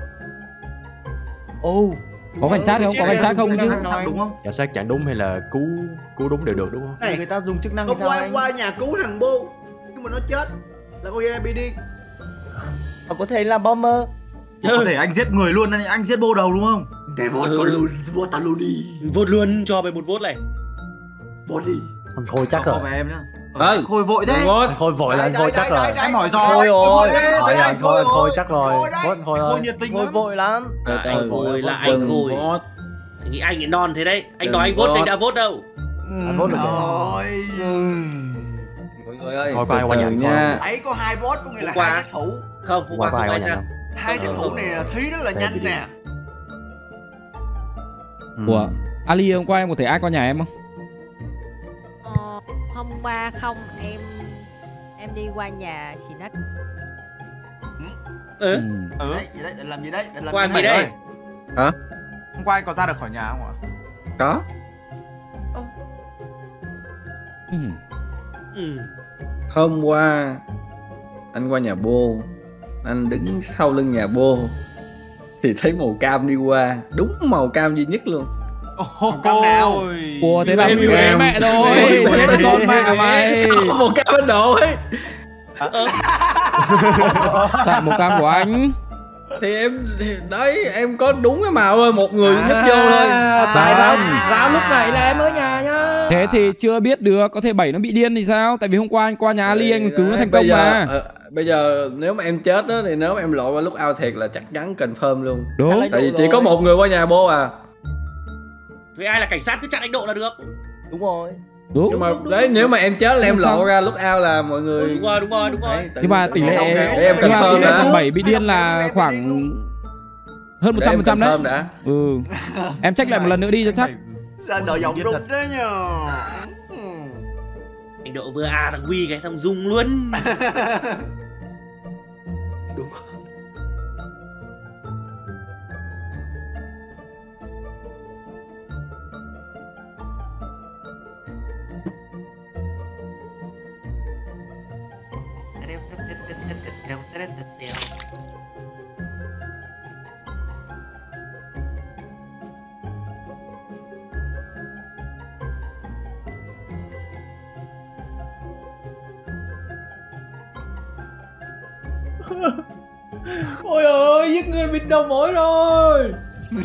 Ồ. Có cảnh sát không? Có cảnh sát không chứ? Đúng không? Cảnh sát chặn đúng hay là cứu đúng đều được đúng không? Này người ta dùng chức năng Hôm sao qua anh? em qua nhà cứu thằng Bô, nhưng mà nó chết. Là con bị đi. Hoặc có thể là bomber. Có thể anh giết người luôn, anh giết bô đầu đúng không? Để vote con luôn, vote ta luôn đi. Vote luôn, cho mày một vote này. Vote đi. Anh Khôi chắc rồi. Em nhá. Khôi vội thế. Anh Khôi vội là anh Khôi chắc rồi. Em hỏi Khôi rồi. Hỏi là anh Khôi chắc rồi. Anh Khôi Khôi ơi. nhiệt tình Khôi lắm. vội lắm. Anh Khôi là anh Khôi. Anh nghĩ anh ấy non thế đấy. Anh nói anh vote, anh đã vote đâu. Anh vote được rồi. Mọi người ơi, Thôi, qua nhà nha. Ấy có 2 vote có nghĩa là 2 sát thủ. Không, hôm qua không ai sao. 2 sát thủ này là thí rất là nhanh nè. Ủa, Ali hôm qua em có thấy ai qua nhà em không? Hôm qua không, em đi qua nhà chị Nách. Đấy, gì đấy, định làm gì đấy? Định làm Qua gì gì đây? Hả? Hôm qua anh có ra được khỏi nhà không ạ? Có. Hôm qua anh qua nhà Bô, anh đứng sau lưng nhà Bô thì thấy màu cam đi qua, đúng màu cam duy nhất luôn. Cam nào? Ủa thế là mẹ mẹ rồi, chết con mẹ mày. Màu cam bên độ ấy. Tại màu cam của anh. Thì em đấy, em có đúng cái màu thôi, một người duy nhất vô thôi. Tại Ra lúc này là em ở nhà nhá. Thế thì chưa biết được, có thể 7 nó bị điên thì sao? Tại vì hôm qua anh qua nhà Ali anh cứu nó thành công mà. Bây giờ nếu mà em chết á thì nếu mà em lộ qua lúc out thiệt là chắc chắn confirm luôn. Đúng. Tại vì chỉ có một người qua nhà Bô à. Thì ai là cảnh sát cứ chặn anh Độ là được. Đúng rồi. Đúng. Nhưng mà đấy, nếu mà em chết là em lộ ra lúc out là mọi người. Đúng rồi. Đấy, Nhưng mà tỷ lệ em confirm đã. thằng 7 bị điên là khoảng hơn 100% đấy. Đã. Ừ. Em check lại một lần nữa đi cho chắc. Sao đội giọng rung thế nhờ? Anh Độ vừa thằng Huy cái xong rung luôn. Đúng. Ôi ơi, giết người bịt đầu mối rồi.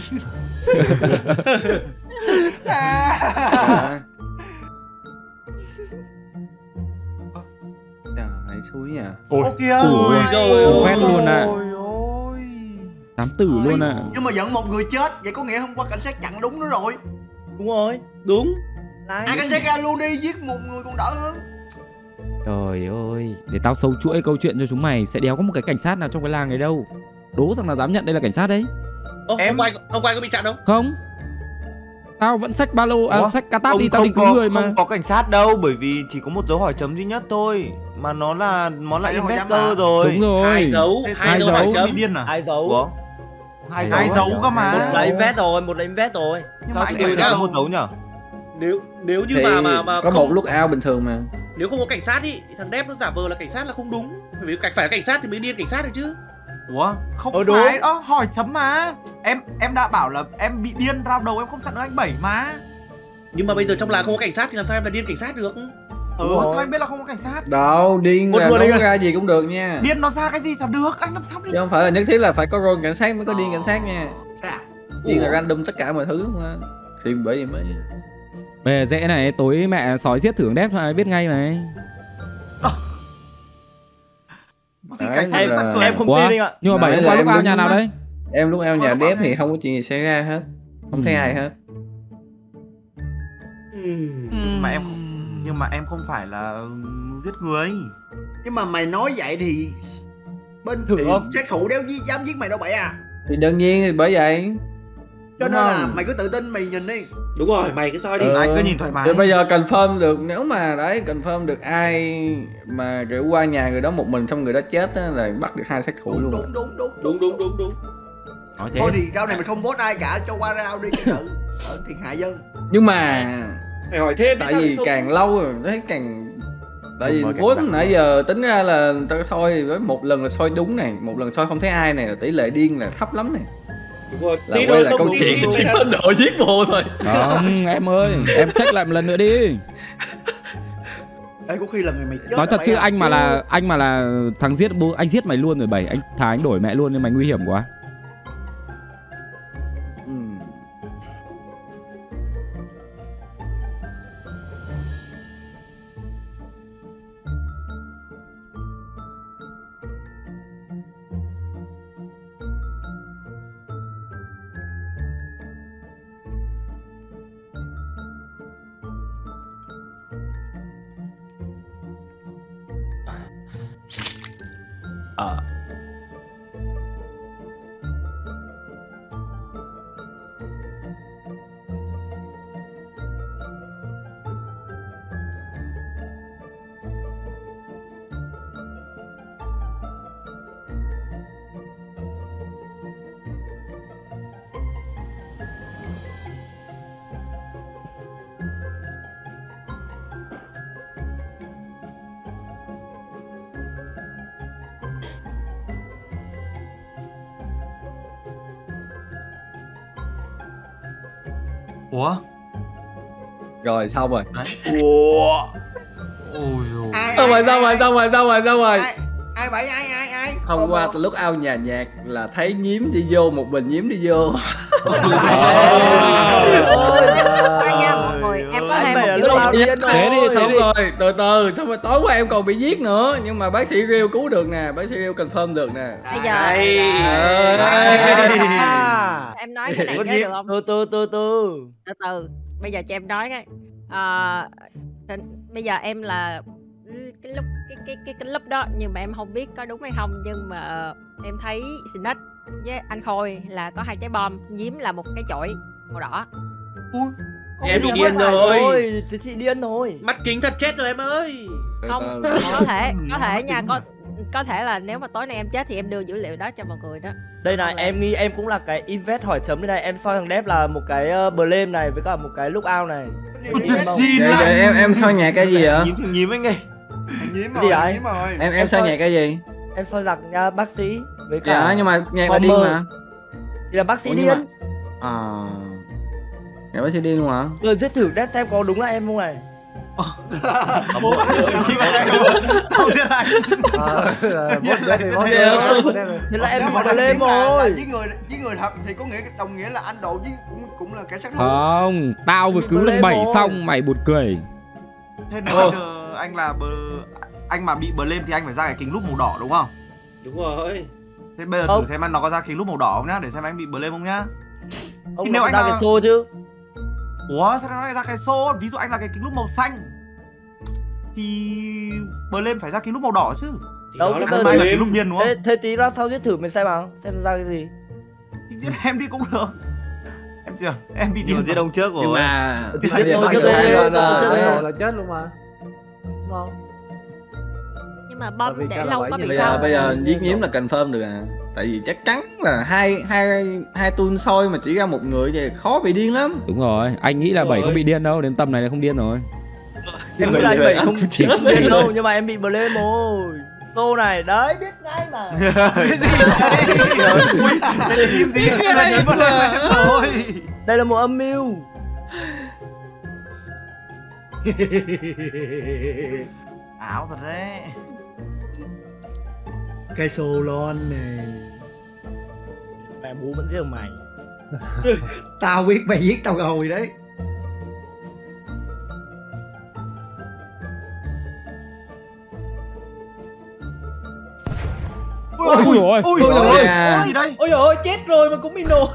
Trời xui nhỉ. Ôi kìa. Ui rồi. Vét luôn à. Ôi. Tám tử luôn à. Nhưng mà vẫn một người chết, vậy có nghĩa hôm qua cảnh sát chặn đúng nữa rồi. Đúng rồi. Đúng. Cảnh sát ra luôn đi, giết một người còn đỡ hơn. Trời ơi, để tao sâu chuỗi câu chuyện cho chúng mày. Sẽ đéo có một cái cảnh sát nào trong cái làng này đâu. Đố rằng là dám nhận đây là cảnh sát đấy. Hôm qua có bị chặn không? Không. Tao vẫn xách ba lô, xách cá táp đi, tao đi cứu người mà. Không có cảnh sát đâu, bởi vì chỉ có một dấu hỏi chấm duy nhất thôi. Mà nó là investor rồi. Đúng rồi. Hai dấu hỏi chấm. Điên à? 2 dấu. Ủa? Hai dấu cơ mà. Một là invest rồi, một là invest rồi. Nhưng mà anh đều có một dấu nhở? Nếu như Thì mà có không, một lúc out bình thường mà. nếu không có cảnh sát ý, thằng Đép nó giả vờ là cảnh sát là không đúng. Bởi vì phải có cảnh sát thì mới điên cảnh sát được chứ. Ủa không Đúng. phải hỏi chấm mà. Em đã bảo là em bị điên round đầu em không chặn được anh 7 mà. Nhưng mà bây giờ trong làng không có cảnh sát thì làm sao em là điên cảnh sát được? Ủa sao anh biết là không có cảnh sát? Đâu, điên Một là người nó đi ra gì cũng được nha. Điên nó ra cái gì chả được, anh làm sao đi. Chứ không phải là nhất thiết là phải có role cảnh sát mới có điên cảnh sát nha. Điên là random tất cả mọi thứ đúng không? Thì bởi vì mới Về dễ này, tối mẹ sói giết thưởng đép biết ngay mà. Em không tin anh ạ. Nhưng mà 7 hôm qua lúc ao nhà nào đấy? Em lúc ao nhà đép thì không có chuyện gì xảy ra hết. Không thấy ai hết. Nhưng mà em không phải là giết người. Nhưng mà mày nói vậy thì bên sát thủ đéo dám giết mày đâu Bảy à. Thì đương nhiên thì bởi vậy. Cho nên là mày cứ tự tin mày nhìn đi. Đúng rồi, mày cứ soi đi. Anh cứ nhìn thoải mái. Thì bây giờ confirm được, nếu mà đấy confirm được ai mà kiểu qua nhà người đó một mình xong người đó chết á là bắt được 2 sát thủ luôn. Đúng. Thôi thì rau này mày không vote ai cả, cho qua rau đi cho tự thiệt hại dân. Nhưng mà phải hỏi thêm. Tại vì càng lâu rồi thấy càng tại vì vote nãy giờ tính ra là tao soi với một lần là soi đúng này, một lần soi không thấy ai này là tỷ lệ điên là thấp lắm này. Đúng rồi, là quay lại câu chuyện chỉ có độ giết bồ thôi. Không, em ơi, em check lại một lần nữa đi. Ê, có khi là người mày chết. Nói thật chứ anh mà là thằng giết bố, anh giết mày luôn rồi Bảy, anh thà anh đổi mẹ luôn nhưng mày nguy hiểm quá. Ủa? Rồi xong rồi. Ủa? Ôi xong rồi. Ai Bảy ai? Hôm qua lúc ao nhà nhạc là thấy nhím đi vô, một mình nhím đi vô. Nha mọi người, em có thêm một Thế đi xong rồi, từ từ xong rồi tối qua em còn bị giết nữa, nhưng mà bác sĩ Riêu cứu được nè, bác sĩ Riêu confirm được nè. Bây giờ em nói cái này chơi được không? Từ từ, bây giờ cho em nói cái bây giờ em là cái lúc đó, nhưng mà em không biết có đúng hay không, nhưng mà em thấy Snake với anh Khôi là có 2 trái bom, Nhím là một cái chổi màu đỏ. Em bị điên rồi. Thì chị điên rồi. Mắt kính thật chết rồi em ơi. Không, có thể nha, có thể là nếu mà tối nay em chết thì em đưa dữ liệu đó cho mọi người đó. Đây này, em nghĩ em cũng là cái invest hỏi chấm đây này, em soi thằng Đép là một cái blame này với cả một cái look out này. Em soi nhạc cái gì vậy? Nhím anh ơi. Nhím rồi. Em soi nhạc cái gì? Em soi giặc nha bác sĩ với cả. Dạ nhưng mà nhạc là điên mà. Thì là bác sĩ điên. Nhạc bác sĩ điên luôn hả? Người giết thử Đép xem có đúng là em không này. Thế là em bị lên rồi. Với người thật thì có nghĩa đồng nghĩa là anh Độ cũng là cảnh sát thủ. Không, tao vừa cứu được 7 xong mày buồn cười. Thế nếu anh là anh mà bị blame thì anh phải ra cái kính lúp màu đỏ đúng không? Đúng rồi. Thế bây giờ thử xem anh nó có ra kính lúp màu đỏ không nhá, để xem anh bị blame không nhá. Ông nếu anh ra cái xô chứ. Ủa sao nó lại ra cái xô? Ví dụ anh là cái kính lúp màu xanh thì blame phải ra kính lúp màu đỏ chứ. Đâu cái mai là kính lúp điên đúng không? Thế tí ra sau giết thử mình xem nào, xem ra cái gì. Giết em đi cũng được. Em chưa, em bị điên giết ông trước rồi. Nhưng mà giết ông trước là chết luôn mà. Ngon. Nhưng mà bom để lâu quá bị sao? Bây giờ giết Nhím là confirm được à. Tại vì chắc chắn là hai tool soi mà chỉ ra một người thì khó bị điên lắm. Đúng rồi, anh nghĩ là 7 không bị điên đâu, đến tầm này là không điên rồi. Em nghĩ là 7 không điên đâu, nhưng mà em bị blame rồi. Xô này, đấy biết ngay mà. Cái gì đấy? Đây là phim gì? Đây là một âm mưu. Ảo thật đấy. Cái xô lon này. Mẹ bố vẫn giết mày. Tao biết mày giết tao rồi đấy. Ôi rồi. Ôi Ôi rồi. à. Gì đây? Ôi ôi chết rồi mà cũng bị nổ.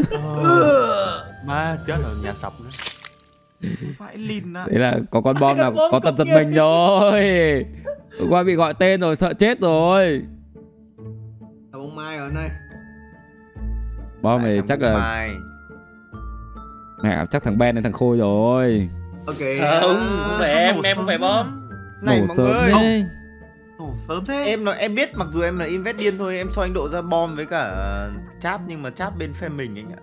Má chết rồi, nhà sập nữa. Phải lìn á. Đấy là có con bom nào có tật giật mình rồi. Hôm qua bị gọi tên rồi, sợ chết rồi. Là bông mai rồi anh ơi. Bom này chắc là mẹ chắc thằng Ben này thằng Khôi rồi. Ok. Không phải em không phải bom. Này Nổ mọi sớm người. thế. Nổ sớm thế. Em biết mặc dù em là invest điên thôi, em cho anh độ ra bom với cả cháp, nhưng mà cháp bên phe mình anh ạ.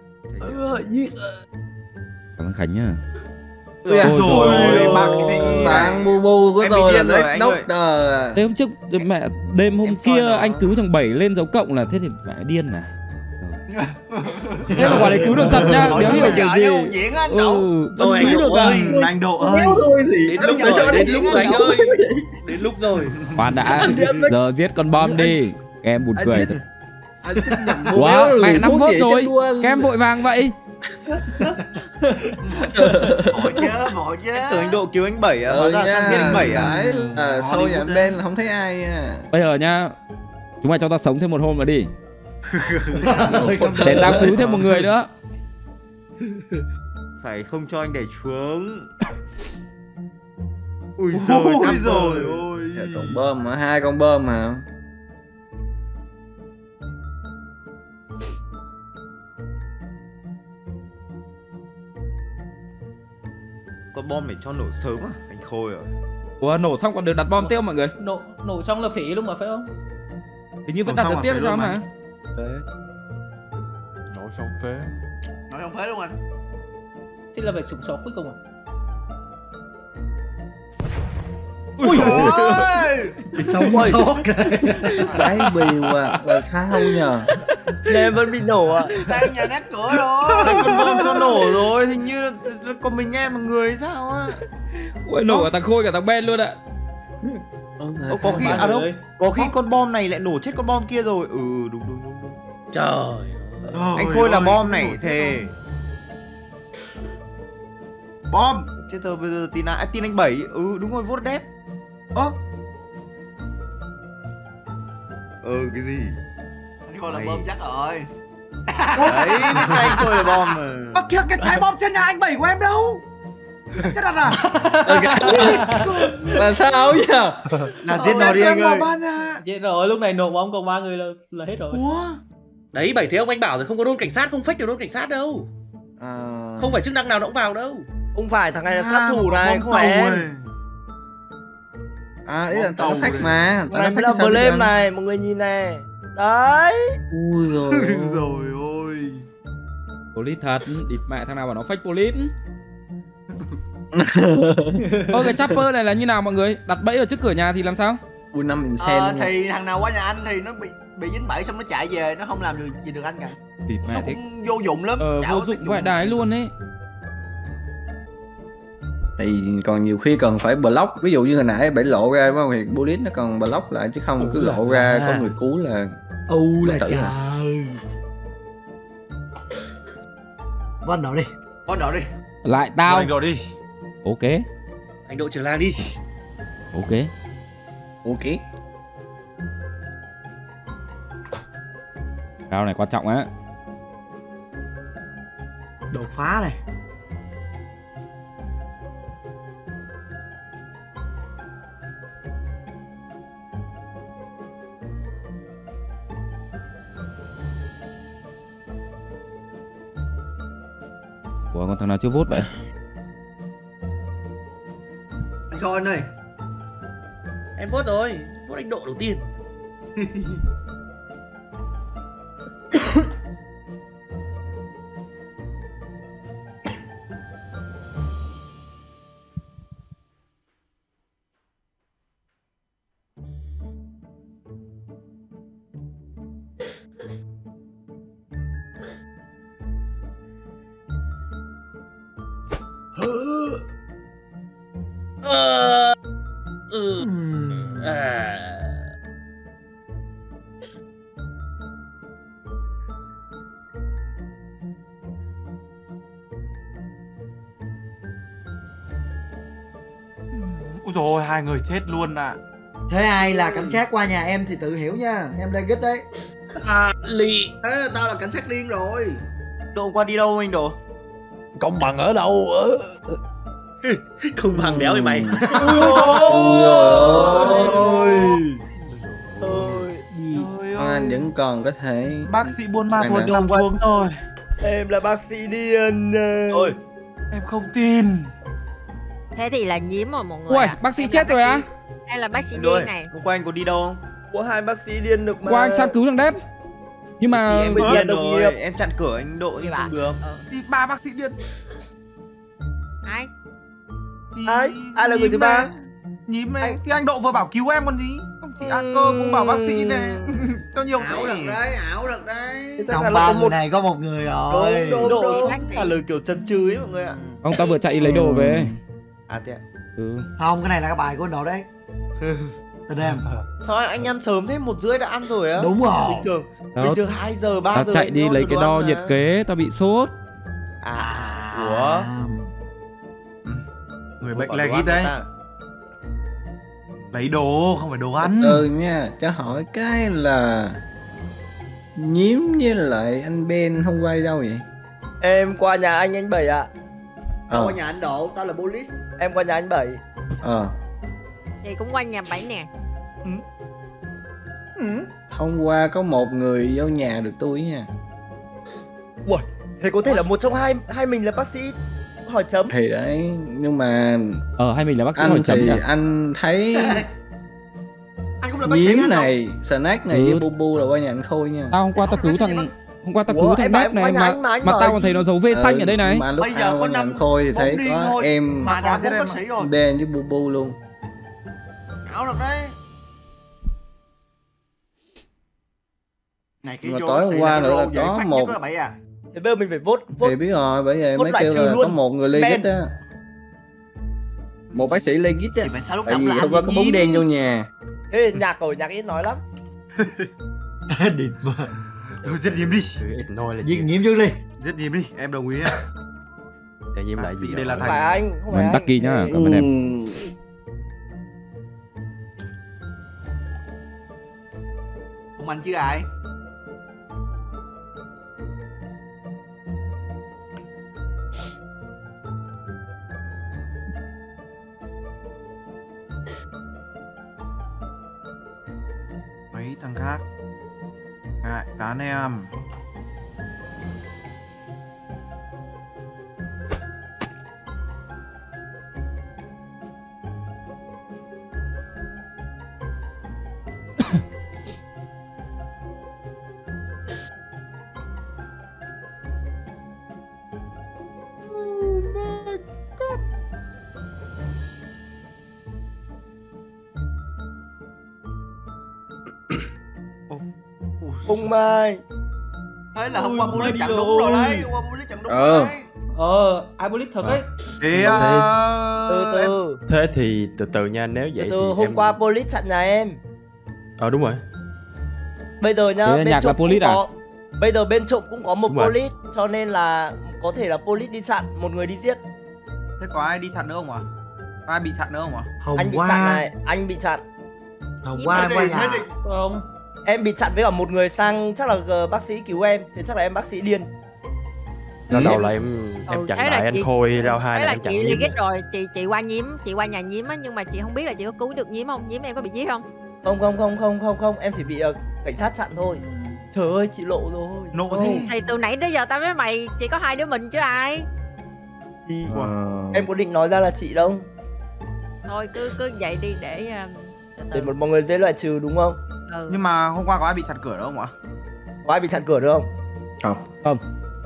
Cảm ơn Khánh nhá. Ôi rồi, bác sĩ. Bạn bu bu của Em tôi bị là điên rồi, Death anh Note ơi. đời. Đêm hôm trước mẹ đêm hôm Em soi kia nó. anh cứu thằng 7 lên dấu cộng là thế thì mẹ điên à. Thế mà quả đấy cứu được thật nhá. Hỏi Nếu chứ hiểu bây giờ gì. nó không diễn á anh Đậu. Thôi Vẫn cứu được à. Anh Độ ơi. Đến lúc rồi, đến lúc rồi anh ơi. Đến lúc rồi. Khoan đã. Giờ giết con bom đi. Các em buồn cười thật. Anh thích nhầm Wow, mẹ 5 phút rồi. Các em vội vàng vậy. Vội chứ. Tưởng anh độ cứu anh 7 à, hóa ra sang giết anh 7 à. Đấy là sau nhà anh Ben là không thấy ai nha. Bây giờ nhá, chúng mày cho tao sống thêm một hôm nữa đi. Để tao cứu thêm một người nữa. Phải không cho anh đẩy xuống. Ui giời, cắm rồi. Còn bơm mà, 2 con bơm mà. Con bom phải cho nổ sớm à, anh Khôi rồi. Ủa, nổ xong còn được đặt bom tiếp mọi người. Nổ xong là phỉ luôn mà phải không? Hình như vẫn Nổ đặt xong được là tiếp phế sao luôn mà. Nổ xong phế. Nói không phế luôn anh. Thế là phải sống sót cuối cùng à? Ui ơi. Sống sót rồi. Cái bìu à, là sao nhờ? Nên vẫn bị nổ à? Đang nhà nát cửa rồi. Con bom cho nổ rồi, hình như là còn mình em một người hay sao á. Ui, nổ cả thằng Khôi cả thằng Ben luôn ạ. Có khi Ba à đâu, người. có khi con bom này lại nổ chết con bom kia rồi. Ừ đúng. Trời. Anh Khôi là bom này thề. Bom. Chết rồi, bây giờ tin ai, tin anh 7. Ừ đúng rồi, vote đép. Cái gì? Anh Khôi là bom chắc rồi. Đấy, anh Khôi là bom mà. Kìa cái trái bom trên nhà anh 7 của em đâu? Chết đặt à? Là sao nhờ? Là giết nó đi anh ơi. Vậy rồi lúc này nổ bom còn 3 người là hết rồi. Đấy 7 thế ông anh bảo rồi, không có đôn cảnh sát, không fake được đôn cảnh sát đâu. Không phải chức năng nào nó cũng vào đâu. Không phải, thằng này là sát thủ này, không phải em. À, ý là tao nó fake mà. Thằng này mới là blame này, mọi người nhìn này. Đấy. Ui rồi. Rồi ôi. Police thật, địt mẹ thằng nào bảo nó fake police. Ôi cái chopper này là như nào mọi người? Đặt bẫy ở trước cửa nhà thì làm sao? Ui 5 mình xem. Thì thằng nào qua nhà anh thì nó bị dính bẫy xong nó chạy về, nó không làm được gì được anh cả. địt mẹ Nó thế. cũng vô dụng lắm. Vô dụng vãi đái luôn ấy. Thì còn nhiều khi cần phải block, ví dụ như hồi nãy bảy lộ ra đúng không, thì bullet nó còn block lại chứ không cứ lộ ra có người cứu là là tử trời. Bắt đầu đi. Bắt đầu đi. Lại tao. Anh Độ đi. Ok. Anh Độ trưởng làng đi. Ok. Ok. Rau này quan trọng á. Đột phá này. Ủa còn thằng nào chưa vote vậy? Anh Khôi anh ơi. Em vote rồi, vote anh Độ đầu tiên. Ôi dồi ôi, 2 người chết luôn à. Thế ai là cảnh sát qua nhà em thì tự hiểu nha. Em đang gích đấy. Lì. Thế là tao là cảnh sát điên rồi. Độ qua đi đâu anh Độ? Công bằng ở đâu? Không bằng đéo với mày. Anh vẫn còn có thể. Bác sĩ buôn ma thuật nằm xuống rồi. Em là bác sĩ điên. Ôi, em không tin. Thế thì là nhím rồi mọi người. Ui, bác sĩ chết rồi á? Hay là bác sĩ anh điên ơi, này? hôm qua anh có đi đâu không? Có 2 bác sĩ điên được mà. Qua anh sang cứu thằng Đép. Nhưng mà Thì em bị Đồng điên rồi, nghiệp. em chặn cửa anh Độ nhưng không được. Thì 3 bác sĩ điên. Ai? Thì Ai là người thứ ba? Nhím ấy. Thì anh Độ vừa bảo cứu em còn gì. Xong chị A Cơ cũng bảo bác sĩ này. Cho nhiều Ảo thế. thật đấy, ảo thật đấy. Trong 3 người này có một người rồi. Đúng. Là lời kiểu chân chư ấy mọi người ạ. ông ta vừa chạy đi lấy đồ về. À thế ạ. Không, cái này là cái bài của anh Độ đấy. Tình em. Sao anh ăn sớm thế? 1:30 đã ăn rồi á? Đúng rồi. Bình thường 2 giờ 3 Tao giờ. chạy đi lấy cái đo nhiệt kế, tao bị sốt. Ủa? Người bệnh legit đấy. Lấy đồ, không phải đồ ăn. Nha, cho hỏi cái là Nhím với lại anh Ben hôm qua đi đâu vậy? Em qua nhà anh Bảy ạ. Tao qua nhà anh Độ, tao là police. Em qua nhà anh Bảy. Chị cũng qua nhà Bảy nè. Hôm qua có một người vô nhà được tôi nha. Ui, thế có thể là một trong hai mình là bác sĩ hỏi chấm. Thì đấy, nhưng mà hay mình là bác sĩ anh hỏi chấm thì nhỉ? anh thấy anh cũng là bác sĩ Nhím anh này, Snack này với Bu là qua nhà anh Khôi nha. Tao hôm qua tao cứu thằng Đép này mà tao còn thấy nó dấu V xanh ở đây này. Mà lúc tao qua nhà anh Khôi thì thấy có em mà đã 4 bác sĩ rồi. Ben với Bu luôn. Ảo thật đấy. Này Mà tối hôm qua nữa là có một. Thế bây giờ mình phải vote. Thì biết rồi, bởi vậy mới kêu là có một người legit á. Một bác sĩ legit á. Tại vì hôm qua có 4 đen vô nhà. Ê, nhạc ít nói lắm. Địt mà. Thôi giết Nhím đi. Ít nói là Giết Nhím trước đi. Giết Nhím đi, em đồng ý á. Tại Nhím lại gì? Đây là Không phải anh, không phải Mình anh. đắc kỳ nhá, cảm ơn em. Không anh chứ ai. Mấy thằng khác ngại tán em. Không mai. Thế là hôm qua police chặn đúng rồi đấy. Hôm qua police chặn đúng rồi đấy. Ai police thật ấy. Thế Từ. Thế thì từ từ nha, nếu vậy Từ thì hôm em... qua police chặn nhà em. Đúng rồi. Bây giờ nhá, Thế nhạc là police à? Bây giờ bên trộm cũng có một Đúng rồi. police, cho nên là có thể là police đi chặn, một người đi giết. Thế có ai đi chặn nữa không ạ? Có ai bị chặn nữa không ạ? Anh bị chặn này, anh bị chặn. Hôm qua em qua nhà. Không. Em bị chặn với cả một người sang, chắc là bác sĩ cứu em, thì chắc là em bác sĩ điên. Lần đầu là em chặn thế là lại anh chị- Khôi, rau hai Thế là là em chặn chị Nhím. legit rồi, chị qua nhà Nhím á, nhưng mà chị không biết là chị có cứu được Nhím không? Nhím em có bị giết không? Không, em chỉ bị cảnh sát chặn thôi. Trời ơi, chị lộ rồi. Nộ thế. Thì từ nãy tới giờ tao với mày chỉ có 2 đứa mình chứ ai. Thì em có định nói ra là chị đâu. Thôi cứ vậy đi để Để mọi người dễ loại trừ đúng không? Nhưng mà hôm qua có ai bị chặn cửa đâu không ạ? Có ai bị chặn cửa được không? Không.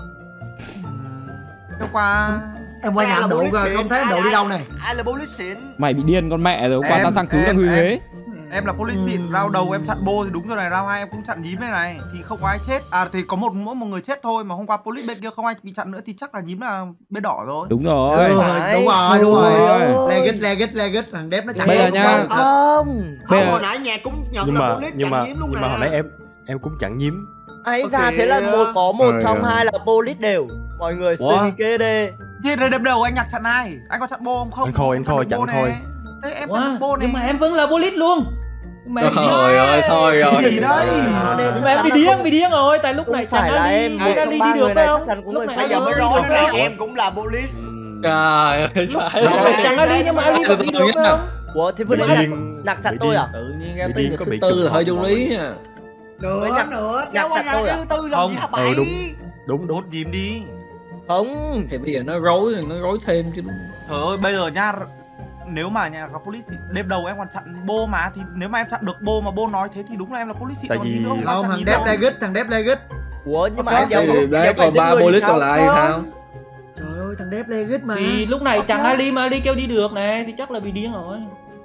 Hôm qua Em qua nhà anh Độ rồi, không thấy anh Độ đi đâu này. Ai là police xịn? Mày bị điên con mẹ rồi, hôm qua tao sang cứu thằng Huy Huế. Em là police xịn, round đầu em chặn Bô thì đúng rồi này, round 2 em cũng chặn Nhím này thì không có ai chết. Thì có mỗi một người chết thôi, mà hôm qua police bên kia không ai bị chặn nữa thì chắc là Nhím là bên đỏ rồi. Đúng rồi. Đúng rồi. Legit, thằng Đép nó chặn. Bây giờ nha. Không. Bây giờ- Hồi nãy nhà cũng nhận là police chặn Nhím luôn nè. Nhưng mà hồi nãy em cũng chặn Nhím. Ấy ra thế là có một trong hai là police đều. Mọi người suy nghĩ kế đi. Thế đêm đầu anh nhặt chặn ai? Anh có chặn Bô không? Anh Khôi chặn Khôi. Thế em phải bô này. Nhưng mà em vẫn là police luôn. Trời ơi, thôi rồi. Gì đấy? Nhưng mà em bị điên rồi. Tại lúc này phải là em Ali đi được phải không? Lúc này bây giờ mới rõ nữa này, em cũng là police. Trời ơi, phải. Chẳng Ali nhưng mà Ali vẫn đi được phải không? Ủa thì vừa nãy nạt chặt tôi à? Tự nhiên em tới thứ tư là hơi vô lý à. Nữa, kéo qua ngày thứ tư làm gì hả bảy? Đúng dìm đi. Không. Thì bây giờ nó rối thêm chứ đúng. Trời ơi, bây giờ nha, nếu mà nhà có police thì đêm đầu em còn chặn bô mà, thì nếu mà em chặn được bô mà bô nói thế thì đúng là em là police. Tại vì không, thằng Đép Legit. Ủa nhưng mà em đấy còn 3 police còn lại sao? Trời ơi, thằng Đép Legit mà. Thì lúc này chẳng Ali mà Ali kêu đi được này thì chắc là bị điên rồi.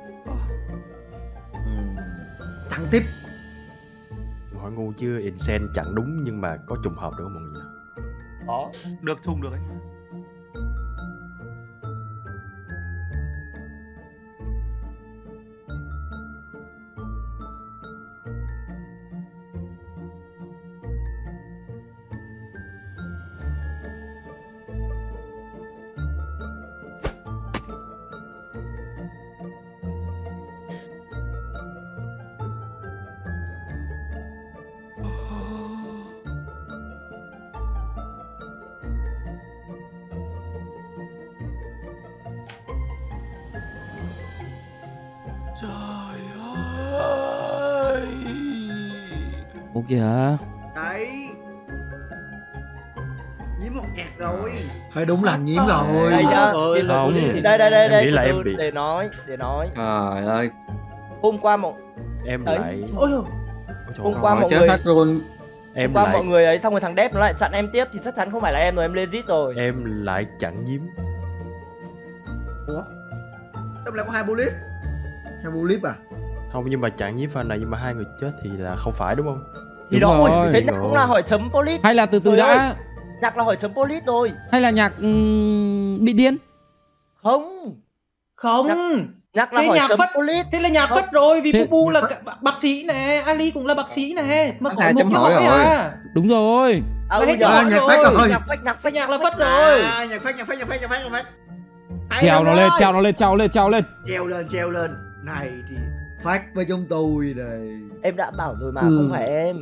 Chặn tiếp. Hỏi ngu chưa, Incent chặn đúng nhưng mà có trùng hợp được không mọi người? Đó. Được trùng được anh. Ủa kìa. Đấy. Nhiễm một nhạc rồi. Hay đúng là nhiễm rồi. Đây nhá. Không. Đây nghĩ là em bị. để nói. Trời ơi. Hôm qua Em đấy. lại. Hôm qua mọi chết người hết luôn. Em qua lại. mọi người ấy xong rồi thằng Đép nó lại chặn em tiếp thì chắc chắn không phải là em rồi, em legit rồi. Em lại chặn Nhiễm. Ủa? Trong lại có 2 police. 2 police à? Không, nhưng mà chặn Nhiễm pha này nhưng mà 2 người chết thì là không phải đúng không? Thì Đúng đó rồi. thế Nhạc cũng là hỏi chấm police. Hay là từ từ đã. Nhạc là hỏi chấm police rồi. Hay là Nhạc bị điên? Không. Nhạc là thế hỏi Nhạc chấm phất police. Thế là Nhạc phất rồi vì Thế... Bubu là bác sĩ nè, Ali cũng là bác sĩ nè, mà có một chấm câu hỏi hỏi rồi. à. Đúng rồi. Nhạc phách rồi. Nhạc là phất rồi. Nhạc phách. Trèo nó lên, trèo lên. Trèo lên. Này thì Phát với chúng tôi này. Em đã bảo rồi mà, không phải em.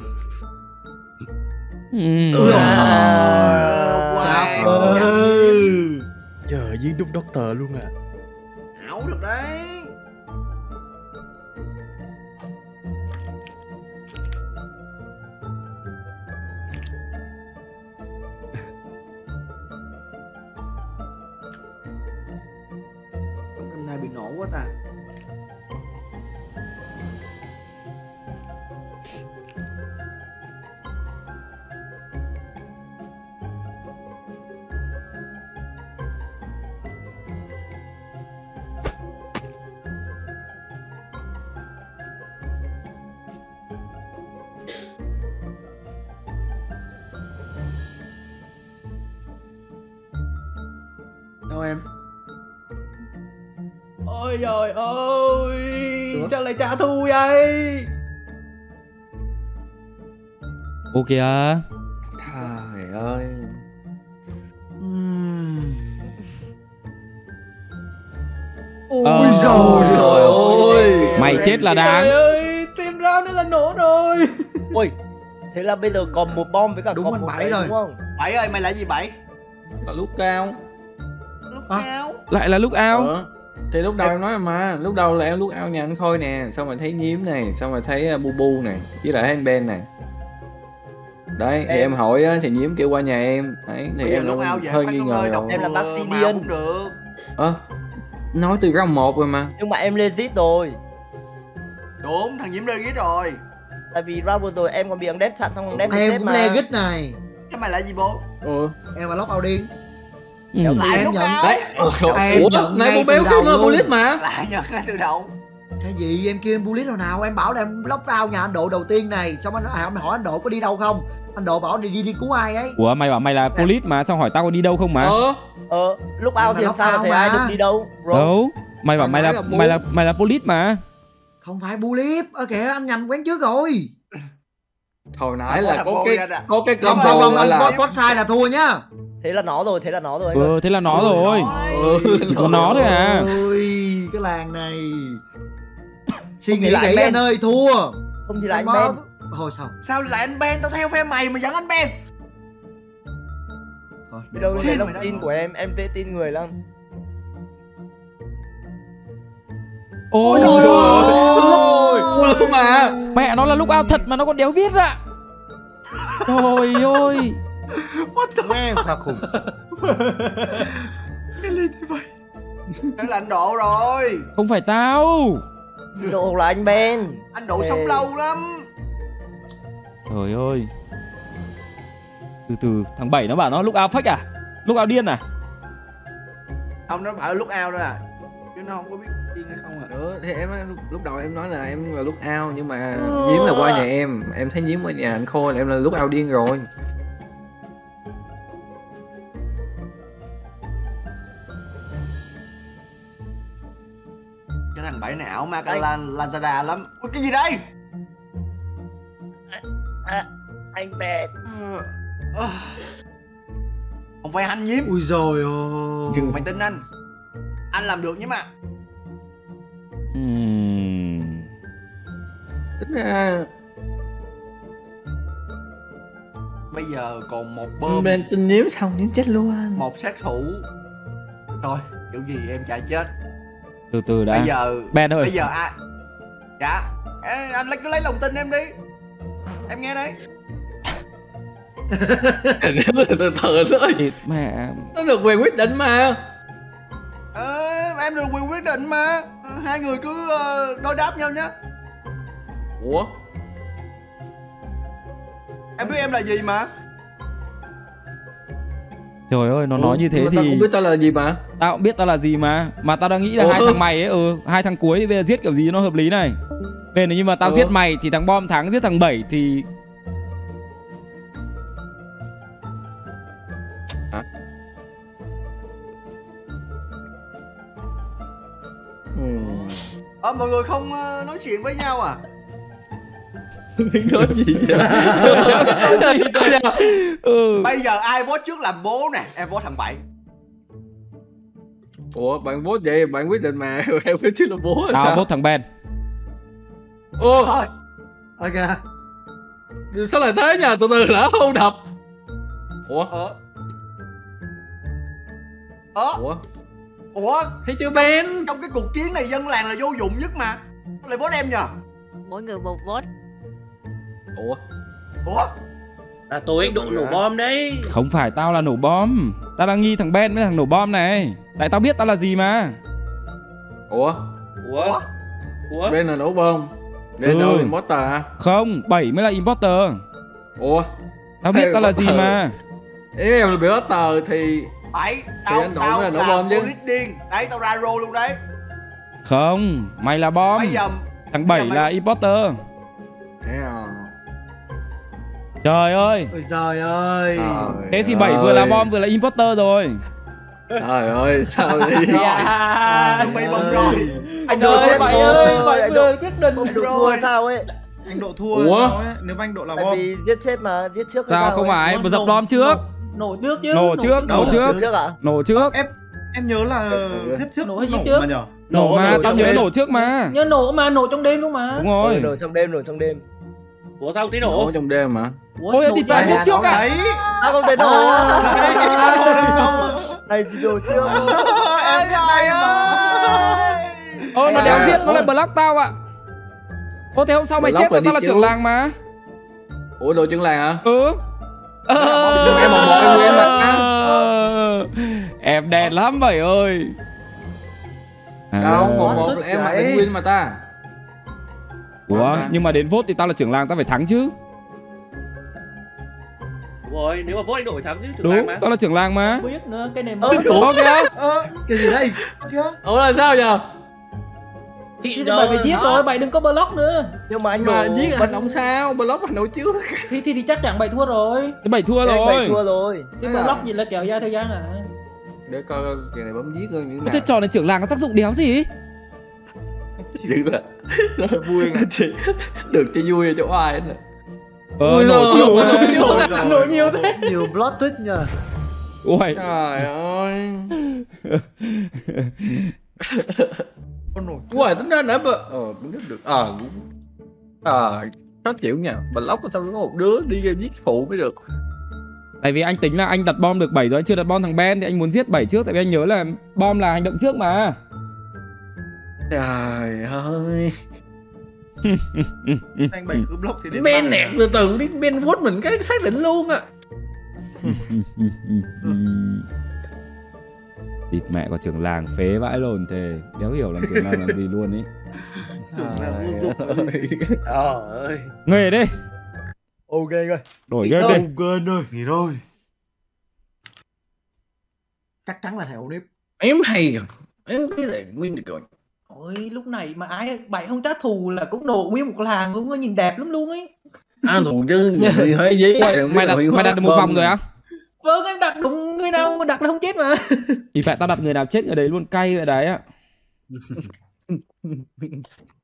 Chờ viên đúc doctor luôn à. Ảo được đấy. Hôm nay bị nổ quá ta. Đâu em? Ôi trời ơi, sao lại trả thù vậy? Ô kìa. Trời ơi. Ôi trời ơi. Mày chết là đáng. Trời ơi, tìm ra nữa là nổ rồi. Ôi, thế là bây giờ còn một bom với cả Đúng còn anh một Bảy cái rồi. đúng không? Bảy ơi, mày là gì Bảy? Là lúc cao. Lúc nào? Lại là lúc ao. Thì lúc đầu em nói mà, lúc đầu là em lúc ao nhà anh Khôi nè, xong rồi thấy Nhiễm này, xong rồi thấy Bubu này, với lại anh Ben này. Đấy, thì em hỏi thì Nhiễm kêu qua nhà em, đấy thì bây em lúc ao hơi nghi ngờ rồi. Em là bác sĩ mà điên. cũng được. Nói từ round 1 rồi mà. Nhưng mà em legit rồi. Đúng, thằng Diễm legit rồi. Tại vì round vừa rồi em còn bị thằng Đép chặn, xong thằng Đép bị Em chết cũng mà. legit này. Thế mày là gì bố? Em là lóc ao điên. Lại lúc nào? Đấy. Em Ủa, nhận này ngay bộ béo từ kêu đầu nó luôn. bullet mà. Lại nhận ngay từ đầu. Cái gì em kêu em bullet hồi nào? Em bảo là em lóc ao nhà anh Độ đầu tiên này. Xong anh hỏi anh Độ có đi đâu không? Anh Độ bảo đi cứu ai ấy. Ủa mày bảo mày là police mà, sao hỏi tao có đi đâu không mà? Lúc ao thì làm sao thấy ai được đi đâu bro? Đâu. Mày bảo mày là police mà. Không phải bullet. Kìa anh nhầm quán trước rồi. Hồi nãy là có cái Không, combo gọi là post sai là thua nhá. Thế là nó rồi, thế là nó rồi. Thế là nó rồi. Chỉ có nó thôi à. Ôi, cái làng này. Suy nghĩ kỹ anh ơi, thua. Không thì là anh Ben. Thôi sao? Sao lại anh Ben? Tao theo phe mày mà dẫn anh Ben. Đâu là lòng tin của em dễ tin người lắm. Ôi luôn mà. Mẹ nó là lúc out thật mà nó còn đéo biết ạ. Trời ơi. Nghe thật khủng. Cái lên thế vậy. Đây là anh Độ rồi. Không phải tao. Độ là anh Ben. Anh Độ sống lâu lắm. Trời ơi. Từ từ thằng 7 nó bảo nó lúc out fake à? Lúc out điên à? Ông nó bảo lúc out đó à. Chứ nó không có biết điên hay không à. Thì em lúc đầu em nói là em là lúc out, nhưng mà Nhiếm là qua nhà em thấy Nhiếm qua nhà anh Khôi là em là lúc out điên rồi. Cái thằng 7 này ảo ma Lazada lắm. Ui, cái gì đây? Anh Ben. Không phải anh Nhiếm. Ui rồi ôi. Mày tin anh. Anh làm được Nhiếm à. Tính ra bây giờ còn một bơm. Ben tin Nhiếm xong Nhiếm chết luôn. Một sát thủ. Thôi, kiểu gì em chả chết. Từ từ đã. Bây giờ Ben ơi. Bây giờ ai? Dạ. Anh cứ lấy lòng tin em đi. Em nghe đấy. Từ từ thôi. Mẹ. Nó được quyền quyết định mà. Em được quyền quyết định mà. Hai người cứ đối đáp nhau nhé. Ủa? Em biết em là gì mà. Trời ơi, nó nói như thế thì tao cũng biết tao là gì mà. Tao cũng biết tao là gì mà. Mà tao đang nghĩ là hai thằng mày ấy, hai thằng cuối bây giờ giết kiểu gì nó hợp lý này. Bên này nhưng mà tao giết mày thì thằng Bom thắng, giết thằng 7 thì Mọi người không nói chuyện với nhau à? Biết nói gì vậy? Bây giờ ai vote trước làm bố nè? Em vote thằng 7. Ủa bạn vote vậy bạn quyết định mà. Em vote trước là bố. Tao vote thằng Ben. Ô thôi. Ok. Sao lại thế nhỉ? Từ từ lỡ không đập. Ủa? Ủa? Thấy chưa Ben? Trong cái cuộc chiến này dân làng là vô dụng nhất mà. Lại vote em nhờ? Mỗi người một vote. Ủa? À tối anh Độ nổ bom đấy. Không phải tao là nổ bom. Tao đang nghi thằng Ben với thằng nổ bom này. Tại tao biết tao là gì mà. Ủa? Ben là nổ bom. Ben đâu imposter à? Không, 7 mới là imposter. Ủa? Tao biết tao là gì mà. Ý em là imposter thì 7, tao là nổ bom chứ. Điên. Đấy tao ra roll luôn đấy. Không, mày là bom. Bây giờ thằng 7 là imposter. Thế à? Trời ơi. Ôi trời ơi. Thế thì 7 vừa là bom vừa là imposter rồi. Trời ơi, sao đi? Anh bị bom rồi. Anh ơi, 7 ơi, 7 vừa quyết định. Anh Độ thua sao ấy? Anh Độ thua. Ủa? Nếu anh Độ là Tại bom. vì giết chết mà, giết trước. Sao không phải, bật dập bom trước. Nổ trước chứ. Nổ trước. Nổ trước. Em nhớ là giết trước nổ hay giết trước mà nhở? Nổ mà, tao nhớ nổ trước mà. Nhớ nổ mà, nổ trong đêm luôn mà. Đúng rồi. Nổ trong đêm. Ủa sao tí nổ? Nổ trong đêm mà. Ôi thì phải giết trước à? Không thể nổ. Này thì nổ trước. Em dài ơi. Ôi nó đéo giết, nó lại block tao ạ. Ô thế hôm sau mày chết rồi, tao là trưởng làng mà. Ủa đội trưởng làng hả? Em một em mà. Em đen lắm vậy ơi. Đâu, một là em mà em win mà ta. Ủa, nhưng mà đến vote thì tao là trưởng làng, tao phải thắng chứ. Đúng rồi, nếu mà vote anh Độ phải thắng chứ, trưởng làng mà. Tao là trưởng làng mà. Không biết nữa, cái này mới. Ủa kìa. Cái gì đây? Ủa là sao giờ? Chứ bạn phải giết rồi, bạn đừng có block nữa. Nhưng mà anh mà giết hành động sao? Block hành động trước. Thì chắc chắn bạn thua rồi. Cái 7 thua rồi. 7 thua rồi. Cái block gì là kéo dài thời gian à. Để coi cái này bấm giết thôi những nào. Thế trò này trưởng làng có tác dụng đéo gì? Dữ là vui được cho vui cho ai nữa. Nổ trước. Nổ nhiều thế. Nhiều plot twist nha. Ôi. Trời ơi. Ui, tính ra nãy tính được. Khó chịu nha. Block sao có một đứa đi giết phụ mới được. Tại vì anh tính là anh đặt bom được 7 rồi, anh chưa đặt bom thằng Ben thì anh muốn giết 7 trước, tại vì anh nhớ là bom là hành động trước mà. Trời ơi. Anh 7 cứ block thì đến Ben nẹt từ từ đi, Ben vote mình cái xác định luôn à. Địt mẹ có trưởng làng phế vãi lồn thề, đéo hiểu làm trưởng làng làm gì luôn ý. Trưởng làng vô dụng. Trời ơi. Nghề đi. Ok rồi. Đổi game đi. Ok rồi, nghỉ rồi. Chắc chắn là thèo nếp. Em hay rồi. Em thấy là nguyên được rồi. Ôi, lúc này mà ai bảy không trả thù là cũng nổ nguyên một làng luôn, nhìn đẹp lắm luôn ấy. Thù chứ, hơi giấy. Mày đặt được một vòng rồi á? Vâng, em đặt đúng người nào đặt là không chết mà. Thì phải tao đặt người nào chết người đấy luôn, cay vậy đấy á.